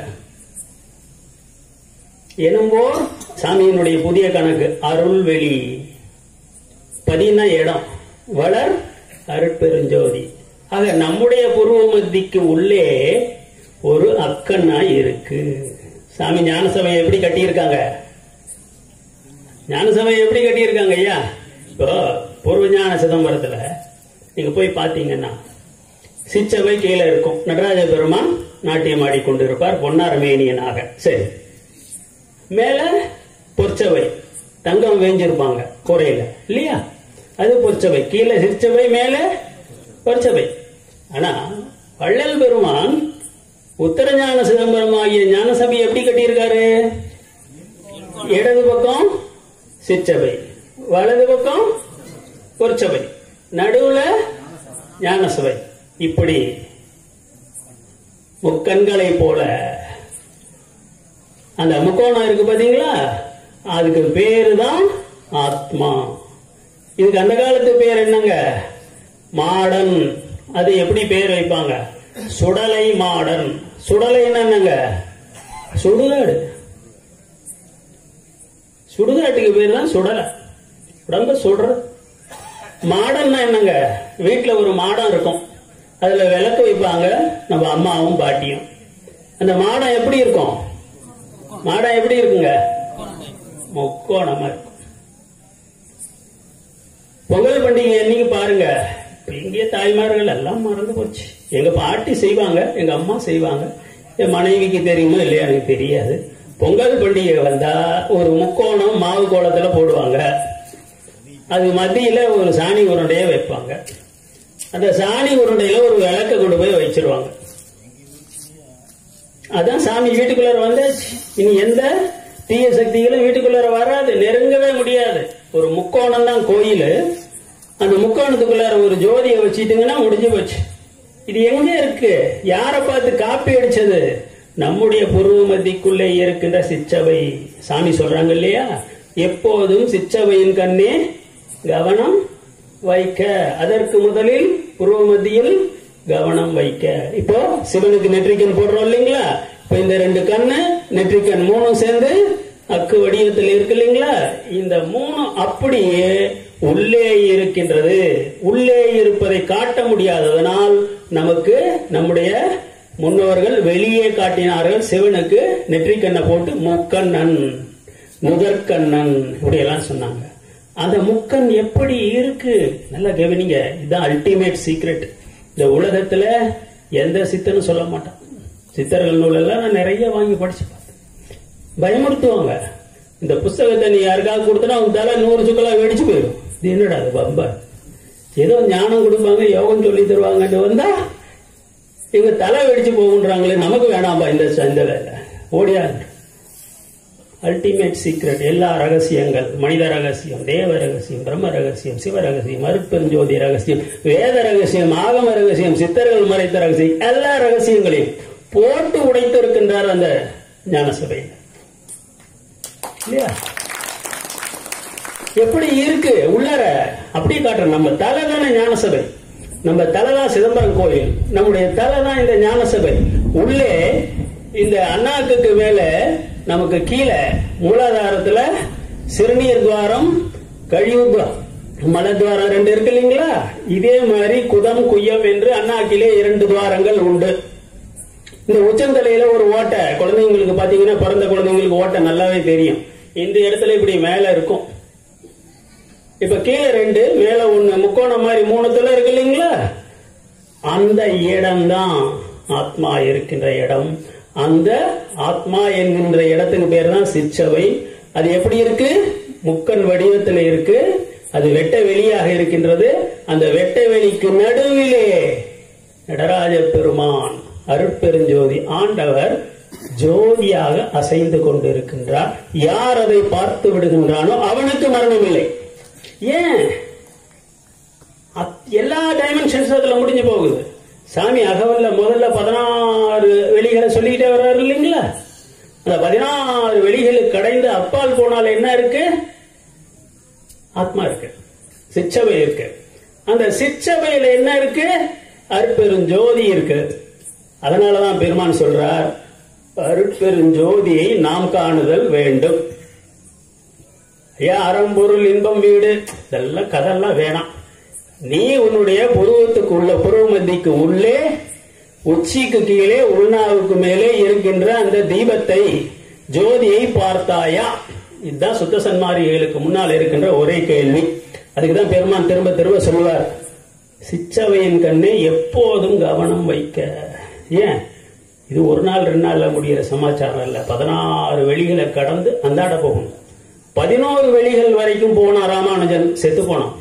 எனும்போர் சாமியினுடைய புதிய கணக்கு அருள்வெளி. பதினா இடம், வளர் அருட்பெருஞ்சோதி. ஆக நம்முடைய புருவ மத்திக்கு உள்ளே ஒரு அக்கண்ணா இருக்கு. சாமி ஞானசபையை எப்படி கட்டியிருக்காங்க? ஞானசபையை எப்படி கட்டியிருக்காங்க ஐயா? இப்போ பூர்வஞான சிதம்பரத்துல நீங்க போய் பாத்தீங்கன்னா சிச்சபை கீழே இருக்கும். நடராஜ பெருமான் நாட்டியம் ஆடிக்கொண்டிருப்பார் பொன்னார் மேனியனாக. சரி, மேல பொற்சபை தங்கம் வேஞ்சிருப்பாங்க குறையில இல்லையா? அது பொற்சபை. கீழே சிற்சபை, மேல பொற்சபை. ஆனா வள்ளல் பெருமான் உத்தரஞான சிதம்பரம் ஆகிய ஞானசபை எப்படி கட்டியிருக்காரு? இடது பக்கம் சிற்சபை, வலது பக்கம் பொற்சபை, நடுவுல ஞானசபை. இப்படி முக்கண்களை போல அந்த முக்கோணம் இருக்கு பாத்தீங்களா? அதுக்கு பேரு தான் ஆத்மா. இதுக்கு அந்த காலத்து பேர் என்னங்க? மாடன். அது எப்படி பேர் வைப்பாங்க? சுடலை மாடன். சுடலை என்னங்க? சுடுகாடு. சுடுகாட்டுக்கு பேர் தான் சுடலை. உடம்ப சுடுற. மாடம்னா என்னங்க, வீட்டுல ஒரு மாடம் இருக்கும், அதுல விளக்கு வைப்பாங்க நம்ம அம்மாவும் பாட்டியும். அந்த மாடம் எப்படி இருக்கும்? மாடம் எப்படி இருக்குங்க? முக்கோணமா இருக்கும். பொங்கல் பண்டிகை என்னைக்கு பாருங்க, இங்கே தாய்மார்கள் எல்லாம் மறந்து போச்சு. எங்க பாட்டி செய்வாங்க, எங்க அம்மா செய்வாங்க, என் மனைவிக்கு தெரியுமோ இல்லையா எனக்கு தெரியாது. பொங்கல் பண்டிகை வந்தா ஒரு முக்கோணம் மாவு கோலத்துல போடுவாங்க, அது மத்தியில ஒரு சாணி உருண்டையை வைப்பாங்க, அந்த சாணி உருண்டையில ஒரு விளக்க கொண்டு போய் வச்சிருவாங்க. அதான் சாமி வீட்டுக்குள்ளார வந்தாச்சு. இனி எந்த தீய சக்திகளும் வீட்டுக்குள்ளார வராது, நெருங்கவே முடியாது. ஒரு முக்கோணம் தான் கோயில், அந்த முக்கோணத்துக்குள்ளார ஒரு ஜோதியை வச்சுட்டீங்கன்னா முடிஞ்சு போச்சு. இது எங்க இருக்கு? யாரை பார்த்து காப்பி அடிச்சது? நம்முடைய புருவ மத்திக்குள்ளே இருக்கின்ற சிற்றவை. சாமி சொல்றாங்க இல்லையா, எப்போதும் சிற்றவையின் கண்ணே கவனம் வைக்க, அதற்கு முதலில் புருவ மத்தியில் கவனம் வைக்க. இப்போ சிவனுக்கு நெற்றிக்கண் போடுறோம் இல்லைங்களா, இப்ப இந்த 2 கண்ணு நெற்றிக்கண் 3 சேர்ந்து அக்கு வடிவத்தில் இருக்கு இல்லைங்களா, இந்த 3 அப்படியே உள்ளே இருக்கின்றது. உள்ளே இருப்பதை காட்ட முடியாததனால் நமக்கு நம்முடைய முன்னோர்கள் வெளியே காட்டினார்கள். சிவனுக்கு நெற்றிக்கண்ணை போட்டு முக்கண்ணன், முதற்கண்ணன் இப்படி எல்லாம் சொன்னாங்க. அந்த முக்கண் எப்படி இருக்கு நல்லா கவனிங்க. இதுதான் அல்டிமேட் சீக்ரெட். இந்த உலகத்துல எந்த சித்தனும் சொல்ல மாட்டான். சித்தர்கள் நூல் எல்லாம் நான் நிறைய வாங்கி படிச்சு பார்த்தேன். பயமுறுத்துவாங்க. இந்த புஸ்தகத்தை நீ யாருக்காவது கொடுத்தனா அவங்க தலை 100 சுக்கலா வெடிச்சு போயிடும். இது என்னடா அது பம்ப, ஏதோ ஞானம் கொடுப்பாங்க, யோகம் சொல்லி தருவாங்க, வந்தா இவங்க தலை வெடிச்சு போகுன்றாங்களே, நமக்கு வேணாம்பா இந்த வேலை, ஓடியா. அல்டிமேட் சீக்ரெட், எல்லா ரகசியங்கள், மனித ரகசியம், தேவ ரகசியம், பிரம்ம ரகசியம், சிவ ரகசியம், அருட்பெருஞ்சோதி ரகசியம், வேத ரகசியம், ஆகம ரகசியம், சித்தர்கள் மறைத்த ரகசியம், எல்லா ரகசியங்களையும் போட்டு உடைத்து இருக்கின்றார் அந்த ஞான சபையில் இல்லையா. எப்படி இருக்கு உள்ளர அப்படி காட்டுற. நம்ம தலை தானே ஞான சபை, நம்ம தலைதான் சிதம்பரம் கோயில், நம்முடைய தலைதான் இந்த ஞான சபை. உள்ளே இந்த அண்ணாக்குக்கு மேல நமக்கு கீழே மூலாதாரத்துல சிறுநீர் துவாரம், கழிவு மலத்வாரம் 2 இருக்கு இல்லைங்களா. இதே மாதிரி குதம் குய்யம் என்று அண்ணாக்கிலே 2 துவாரங்கள் உண்டு. இந்த உச்சந்தலையில ஒரு ஓட்டை, குழந்தைங்களுக்கு பாத்தீங்கன்னா பிறந்த குழந்தைங்களுக்கு ஓட்டை நல்லாவே தெரியும். இந்த இடத்துல இப்படி மேல இருக்கும், இப்ப கீழே 2 மேல 1 முக்கோணம் மாதிரி 3 இருக்கு இல்லைங்களா. அந்த இடம்தான் ஆத்மா இருக்கின்ற இடம். அந்த ஆத்மா என்கின்ற இடத்துக்கு பேர் தான் சிற்றவை. அது எப்படி இருக்கு? முக்கன் வடிவத்தில் இருக்கு. அது வெட்ட வெளியாக இருக்கின்றது. அந்த வெட்ட வெளிக்கு நடுவிலே நடராஜ பெருமான் அருட்பெருஞ்சோதி ஆண்டவர் ஜோதியாக அசைந்து கொண்டிருக்கின்றார். யார் அதை பார்த்து விடுகின்றானோ அவனுக்கு மரணம் இல்லை. ஏன்? எல்லா டைமென்ஷன்ஸ் அதுல முடிஞ்சு போகுது. சாமி அகவல்ல முதல்ல 16 வெளிகளை சொல்லிக்கிட்டே வர்றாரு இல்லைங்களா. அந்த 16 வெளிகளுக்கு கடைந்து அப்பால் போனால் என்ன இருக்கு? ஆத்மா இருக்கு, சிற்றவை இருக்கு. அந்த சிற்றவையில என்ன இருக்கு? அருட்பெருஞ்சோதி இருக்கு. அதனாலதான் பெருமான் சொல்றார், அருட்பெருஞ்சோதியை நாம் காணுதல் வேண்டும். ஐயா, அறம்பொருள் இன்பம் வீடு இதெல்லாம் கதெல்லாம் வேணாம். நீ உன்னுடைய புருவத்துக்கு உள்ள புருவ மத்திக்கு உள்ளே உச்சிக்கு கீழே உள்நாவுக்கு மேலே இருக்கின்ற அந்த தீபத்தை ஜோதியை பார்த்தாயா? இதுதான் சுத்த சன்மார்க்கிகளுக்கு முன்னால் இருக்கின்ற ஒரே கேள்வி. அதுக்குதான் பெருமான் திரும்ப திரும்ப சொல்லுவார், சிற்றவையின் கண்ணே எப்போதும் கவனம் வைக்க. ஏன்? இது 1 நாள் 2 நாள்ல முடிகிற சமாச்சாரம் இல்ல. 16 வெளிகளை கடந்து அந்தாட போகணும். 11 வெளிகள் வரைக்கும் போனா ராமானுஜன் செத்து போனான்.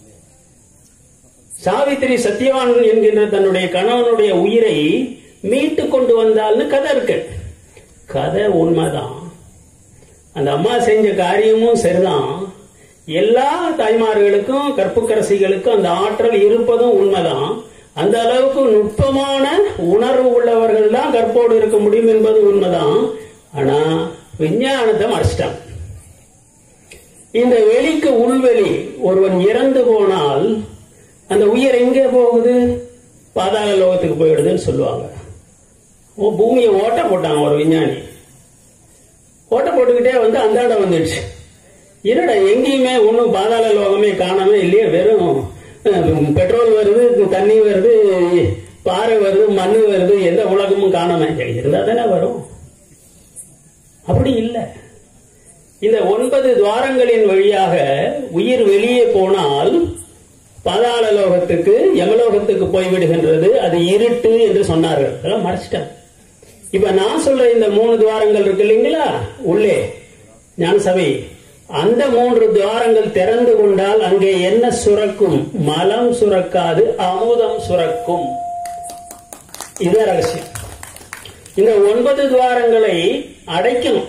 சாவித்திரி சத்தியவான் என்கின்ற தன்னுடைய கணவனுடைய உயிரை மீட்டு கொண்டு வந்தால்னு கதை இருக்கு. கதை உண்மைதான். அந்த அம்மா செஞ்ச காரியமும் சரிதான். எல்லா தாய்மார்களுக்கும் கற்புக்கரசிகளுக்கும் அந்த ஆற்றல் இருப்பதும் உண்மைதான். அந்த அளவுக்கு நுட்பமான உணர்வு உள்ளவர்கள் தான் கற்போடு இருக்க முடியும் என்பது உண்மைதான். ஆனா விஞ்ஞானத்தை மறைச்சிட்டாங்க. இந்த வெளிக்கு உள்வெளி ஒருவன் இறந்து போனால் அந்த உயிர் எங்கே போகுது? பாதாள லோகத்துக்கு போயிடுதுன்னு சொல்லுவாங்க. பூமியை ஓட்ட போட்டாங்க ஒரு விஞ்ஞானி. ஓட்ட போட்டுக்கிட்டே வந்து அந்தாண்ட வந்துடுச்சு. என்னடா எங்கேயுமே ஒன்னும் பாதாள லோகமே காணாம இல்லையே, வெறும் பெட்ரோல் வருது, தண்ணி வருது, பாறை வருது, மண்ணு வருது, எந்த உலகமும் காணாம இருந்தா தானே வரும். அப்படி இல்லை. இந்த 9 துவாரங்களின் வழியாக உயிர் வெளியே போனால் பாதாள லோகத்துக்கு, யமலோகத்துக்கு போய்விடுகின்றது. அது இருட்டு என்று சொன்னார்கள். அதெல்லாம் மறைச்சிட்டாங்க. இப்ப நான் சொல்ற இந்த 3 துவாரங்கள் இருக்கு இல்லைங்களா உள்ளே ஞானசபை, அந்த 3 துவாரங்கள் திறந்து கொண்டால் அங்கே என்ன சுரக்கும்? மலம் சுரக்காது, அமுதம் சுரக்கும். இது ரகசியம். இந்த 9 துவாரங்களை அடைக்கணும்.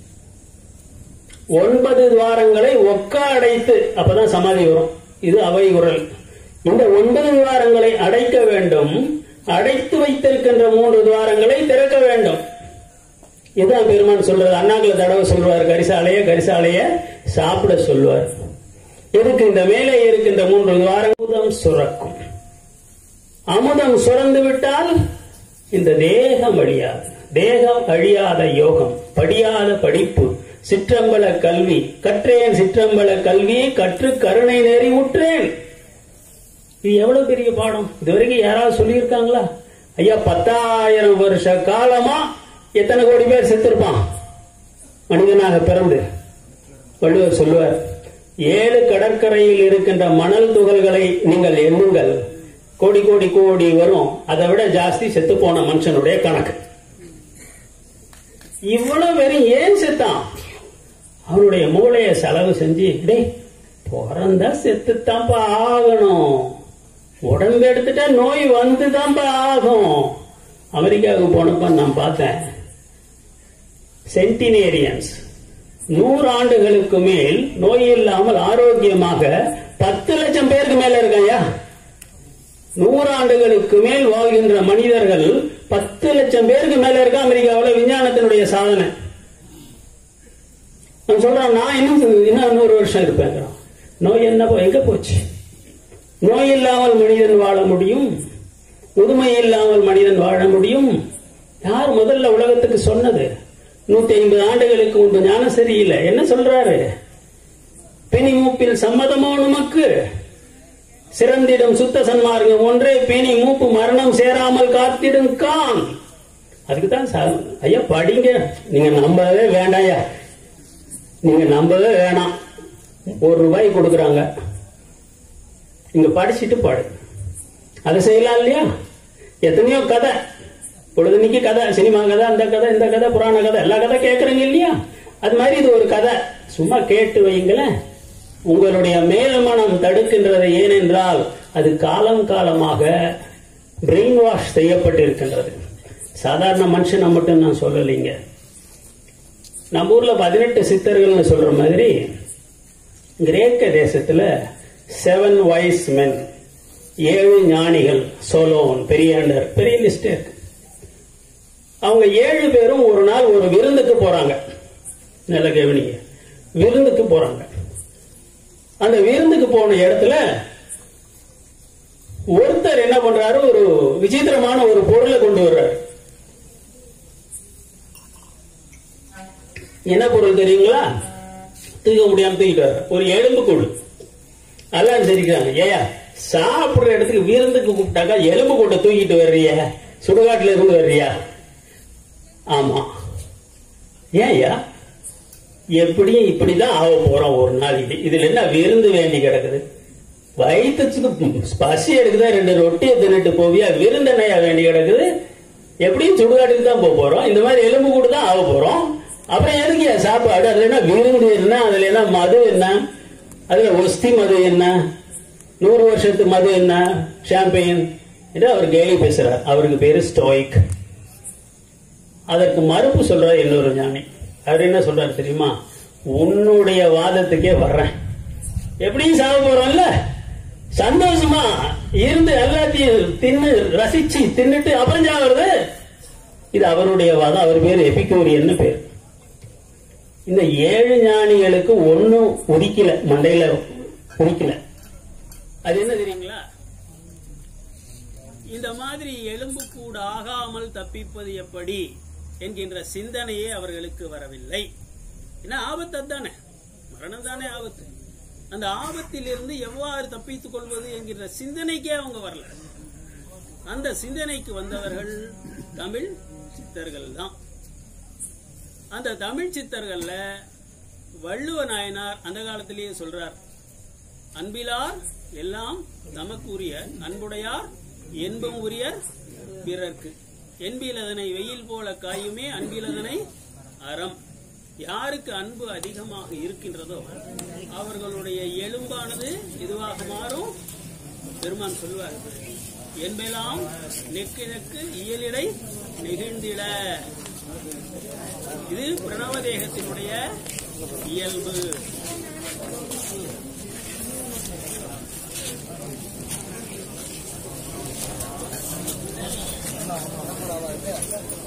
9 துவாரங்களை ஒக்க அடைத்து, அப்பதான் சமாதி வரும். இது அவை குரல். இந்த 9 துவாரங்களை அடைக்க வேண்டும். அடைத்து வைத்திருக்கின்ற 3 துவாரங்களை திறக்க வேண்டும். இதுதான் பெருமான் சொல்றது. அண்ணாக்களை தடவை சொல்வார், கரிசாலைய சாப்பிட சொல்வார். எதுக்கு? இந்த மேலே இருக்கின்ற 3 துவாரம் அமுதம் சுரக்கும். அமுதம் சுரந்து விட்டால் இந்த தேகம் அழியாது. தேகம் அழியாத யோகம், படியாத படிப்பு, சிற்றம்பல கல்வி கற்றேன், சிற்றம்பல கல்வியை கற்று கருணை நேரி உற்றேன். இது எவ்வளவு பெரிய பாடம்! இதுவரைக்கும் யாராவது சொல்லியிருக்காங்களா? ஐயா, 10,000 வருஷ காலமா எத்தனை கோடி பேர் செத்திருப்பான் மனிதனாக பிறந்து? வள்ளுவர் சொல்லுவார், 7 கடற்கரையில் இருக்கின்ற மணல் துகள்களை நீங்கள் எண்ணுங்கள், கோடி கோடி கோடி வரும். அதை விட ஜாஸ்தி செத்து போன மனுஷனுடைய கணக்கு. இவ்வளவு பேரும் ஏன் செத்தான்? அவனுடைய மூளைய செலவு செஞ்சு, டேய் பிறந்தா செத்துத்தான்ப்பா ஆகணும், உடம்பு எடுத்துட்டா நோய் வந்துதான்ப்பா ஆகும். அமெரிக்காவுக்கு போனப்ப நான் பார்த்தேன், சென்டினேரியன்ஸ் 100 ஆண்டுகளுக்கு மேல் நோய் இல்லாமல் ஆரோக்கியமாக 10 லட்சம் பேருக்கு மேல இருக்கையா. 100 ஆண்டுகளுக்கு மேல் வாழ்கின்ற மனிதர்கள் 10 லட்சம் பேருக்கு மேல இருக்க அமெரிக்காவில். விஞ்ஞானத்தினுடைய சாதனை. நான் சொல்றேன், நான் இன்னும் 100 வருஷம் இருப்பேன். நோய் என்ன எங்க போச்சு? நோய் இல்லாமல் மனிதன் வாழ முடியும், முதுமை இல்லாமல் மனிதன் வாழ முடியும். யார் முதல்ல உலகத்துக்கு சொன்னது? 150 ஆண்டுகளுக்கு முன்பு ஞானசரியில என்ன சொல்றாரு? பிணி மூப்பில் சம்மதமோ நமக்கு, சிறந்திடும் சுத்த சன்மார்க்கம் ஒன்றே பிணி மூப்பு மரணம் சேராமல் காத்திடும் கான். அதுக்குதான் ஐயா படிங்க. நீங்க நம்பவே வேண்டாயா, நீங்க நம்பவே வேணாம். ₹1 கொடுக்குறாங்க, இங்க படிச்சுட்டு பாடு. அதை செய்யலாம் இல்லையா? எத்தனையோ கதை, பொழுதுனிக்கு கதை, சினிமா கதை, அந்த கதை, இந்த கதை, புராண கதை, எல்லா கதை கேட்கறீங்க இல்லையா? அது மாதிரி இது ஒரு கதை. சும்மா கேட்டு வைங்களேன். உங்களுடைய மேல் மனம் தடுக்கின்றது. ஏனென்றால் அது காலம் காலமாக பிரெயின் வாஷ் செய்யப்பட்டிருக்கின்றது. சாதாரண மனுஷனை மட்டும் நான் சொல்லலைங்க. நம்ம ஊர்ல 18 சித்தர்கள்னு சொல்ற மாதிரி கிரேக்க தேசத்துல 7 wise men, 7 ஞானிகள், சோலோன், பெரியாண்டர், பெரிய லிஸ்ட் இருக்கு. அவங்க 7 பேரும் ஒரு நாள் ஒரு விருந்துக்கு போறாங்க. நல்ல கவனிங்க, விருந்துக்கு போறாங்க. அந்த விருந்துக்கு போன இடத்துல ஒருத்தர் என்ன பண்றாரு? ஒரு விசித்திரமான ஒரு பொருளை கொண்டு வர்றாரு. என்ன பொருள் தெரியுங்களா? தூக்க முடியாம தூக்கிட்டு வர்ற ஒரு எலும்பு கூடு. எல்லாம் தெரிவிக்கிறாங்க, ஏயா சாப்பிடுற இடத்துக்கு விருந்துக்கு கூப்பிட்டாக்கா எலும்பு கூட்டை தூக்கிட்டு வர்றிய? சுடுகாட்டுல இருந்து வர்றியா? ஆமா. ஏயா? எப்படியும் இப்படிதான் ஆக போறோம் ஒரு நாளைக்கு. இதுல என்ன விருந்து வேண்டி கிடக்குது? வயிற்றுக்கு பசி எடுக்குதா? 2 ரொட்டியை தின்னுட்டு போவியா? விருந்தனையா வேண்டி கிடக்குது? எப்படியும் சுடுகாட்டுக்கு தான் போக போறோம். இந்த மாதிரி எலும்பு கூட தான் ஆக போறோம். அப்புறம் எதுக்கு சாப்பாடு? அதுல என்ன விருந்து என்ன? அதுல என்ன மது என்ன? அதுல ஒஸ்தி மது என்ன? 100 வருஷத்து மது என்ன? ஷாம்பெயின் என்று அவர் கேலி பேசுறார். அவருக்கு பேரு ஸ்டோயிக். அதற்கு மறுப்பு சொல்றார் இன்னொரு ஞானி. அவர் என்ன சொல்றாரு தெரியுமா? உன்னுடைய வாதத்துக்கே வர்றேன். எப்படியும் சாக போறோம்ல, சந்தோஷமா இருந்து எல்லாத்தையும் தின்னு ரசிச்சு தின்னுட்டு அப்புறம் சாகிறது. இது அவருடைய வாதம். அவர் பேர் எபிக்யூரியன் பேர். இந்த 7 ஞானிகளுக்கு ஒன்னும் உதிக்கல, மண்டையில உதிக்கல. அது என்ன தெரியுங்களா? இந்த மாதிரி எலும்பு கூட ஆகாமல் தப்பிப்பது எப்படி என்கின்ற சிந்தனையே அவர்களுக்கு வரவில்லை. ஏன்னா ஆபத்து தானே, மரணம் தானே ஆபத்து. அந்த ஆபத்திலிருந்து எவ்வாறு தப்பித்துக் கொள்வது என்கிற சிந்தனைக்கே அவங்க வரல. அந்த சிந்தனைக்கு வந்தவர்கள் தமிழ் சித்தர்கள் தான். அந்த தமிழ் சித்தர்கள்ல வள்ளுவ நாயனார் அந்த காலத்திலேயே சொல்றார், அன்பிலார் எல்லாம் நமக்குரிய அன்புடையார் என்பும் உரிய பிறர்க்கு, என்பிலதனை வெயில் போல காயுமே அன்பிலதனை அறம். யாருக்கு அன்பு அதிகமாக இருக்கின்றதோ அவர்களுடைய எலும்பானது இதுவாக மாறும். பெருமான் சொல்வார், என்பெல்லாம் நெக்கிழக்கு இயலிடை நெகிழ்ந்திட. இது பிரணவதேகத்தினுடைய இயல்பு.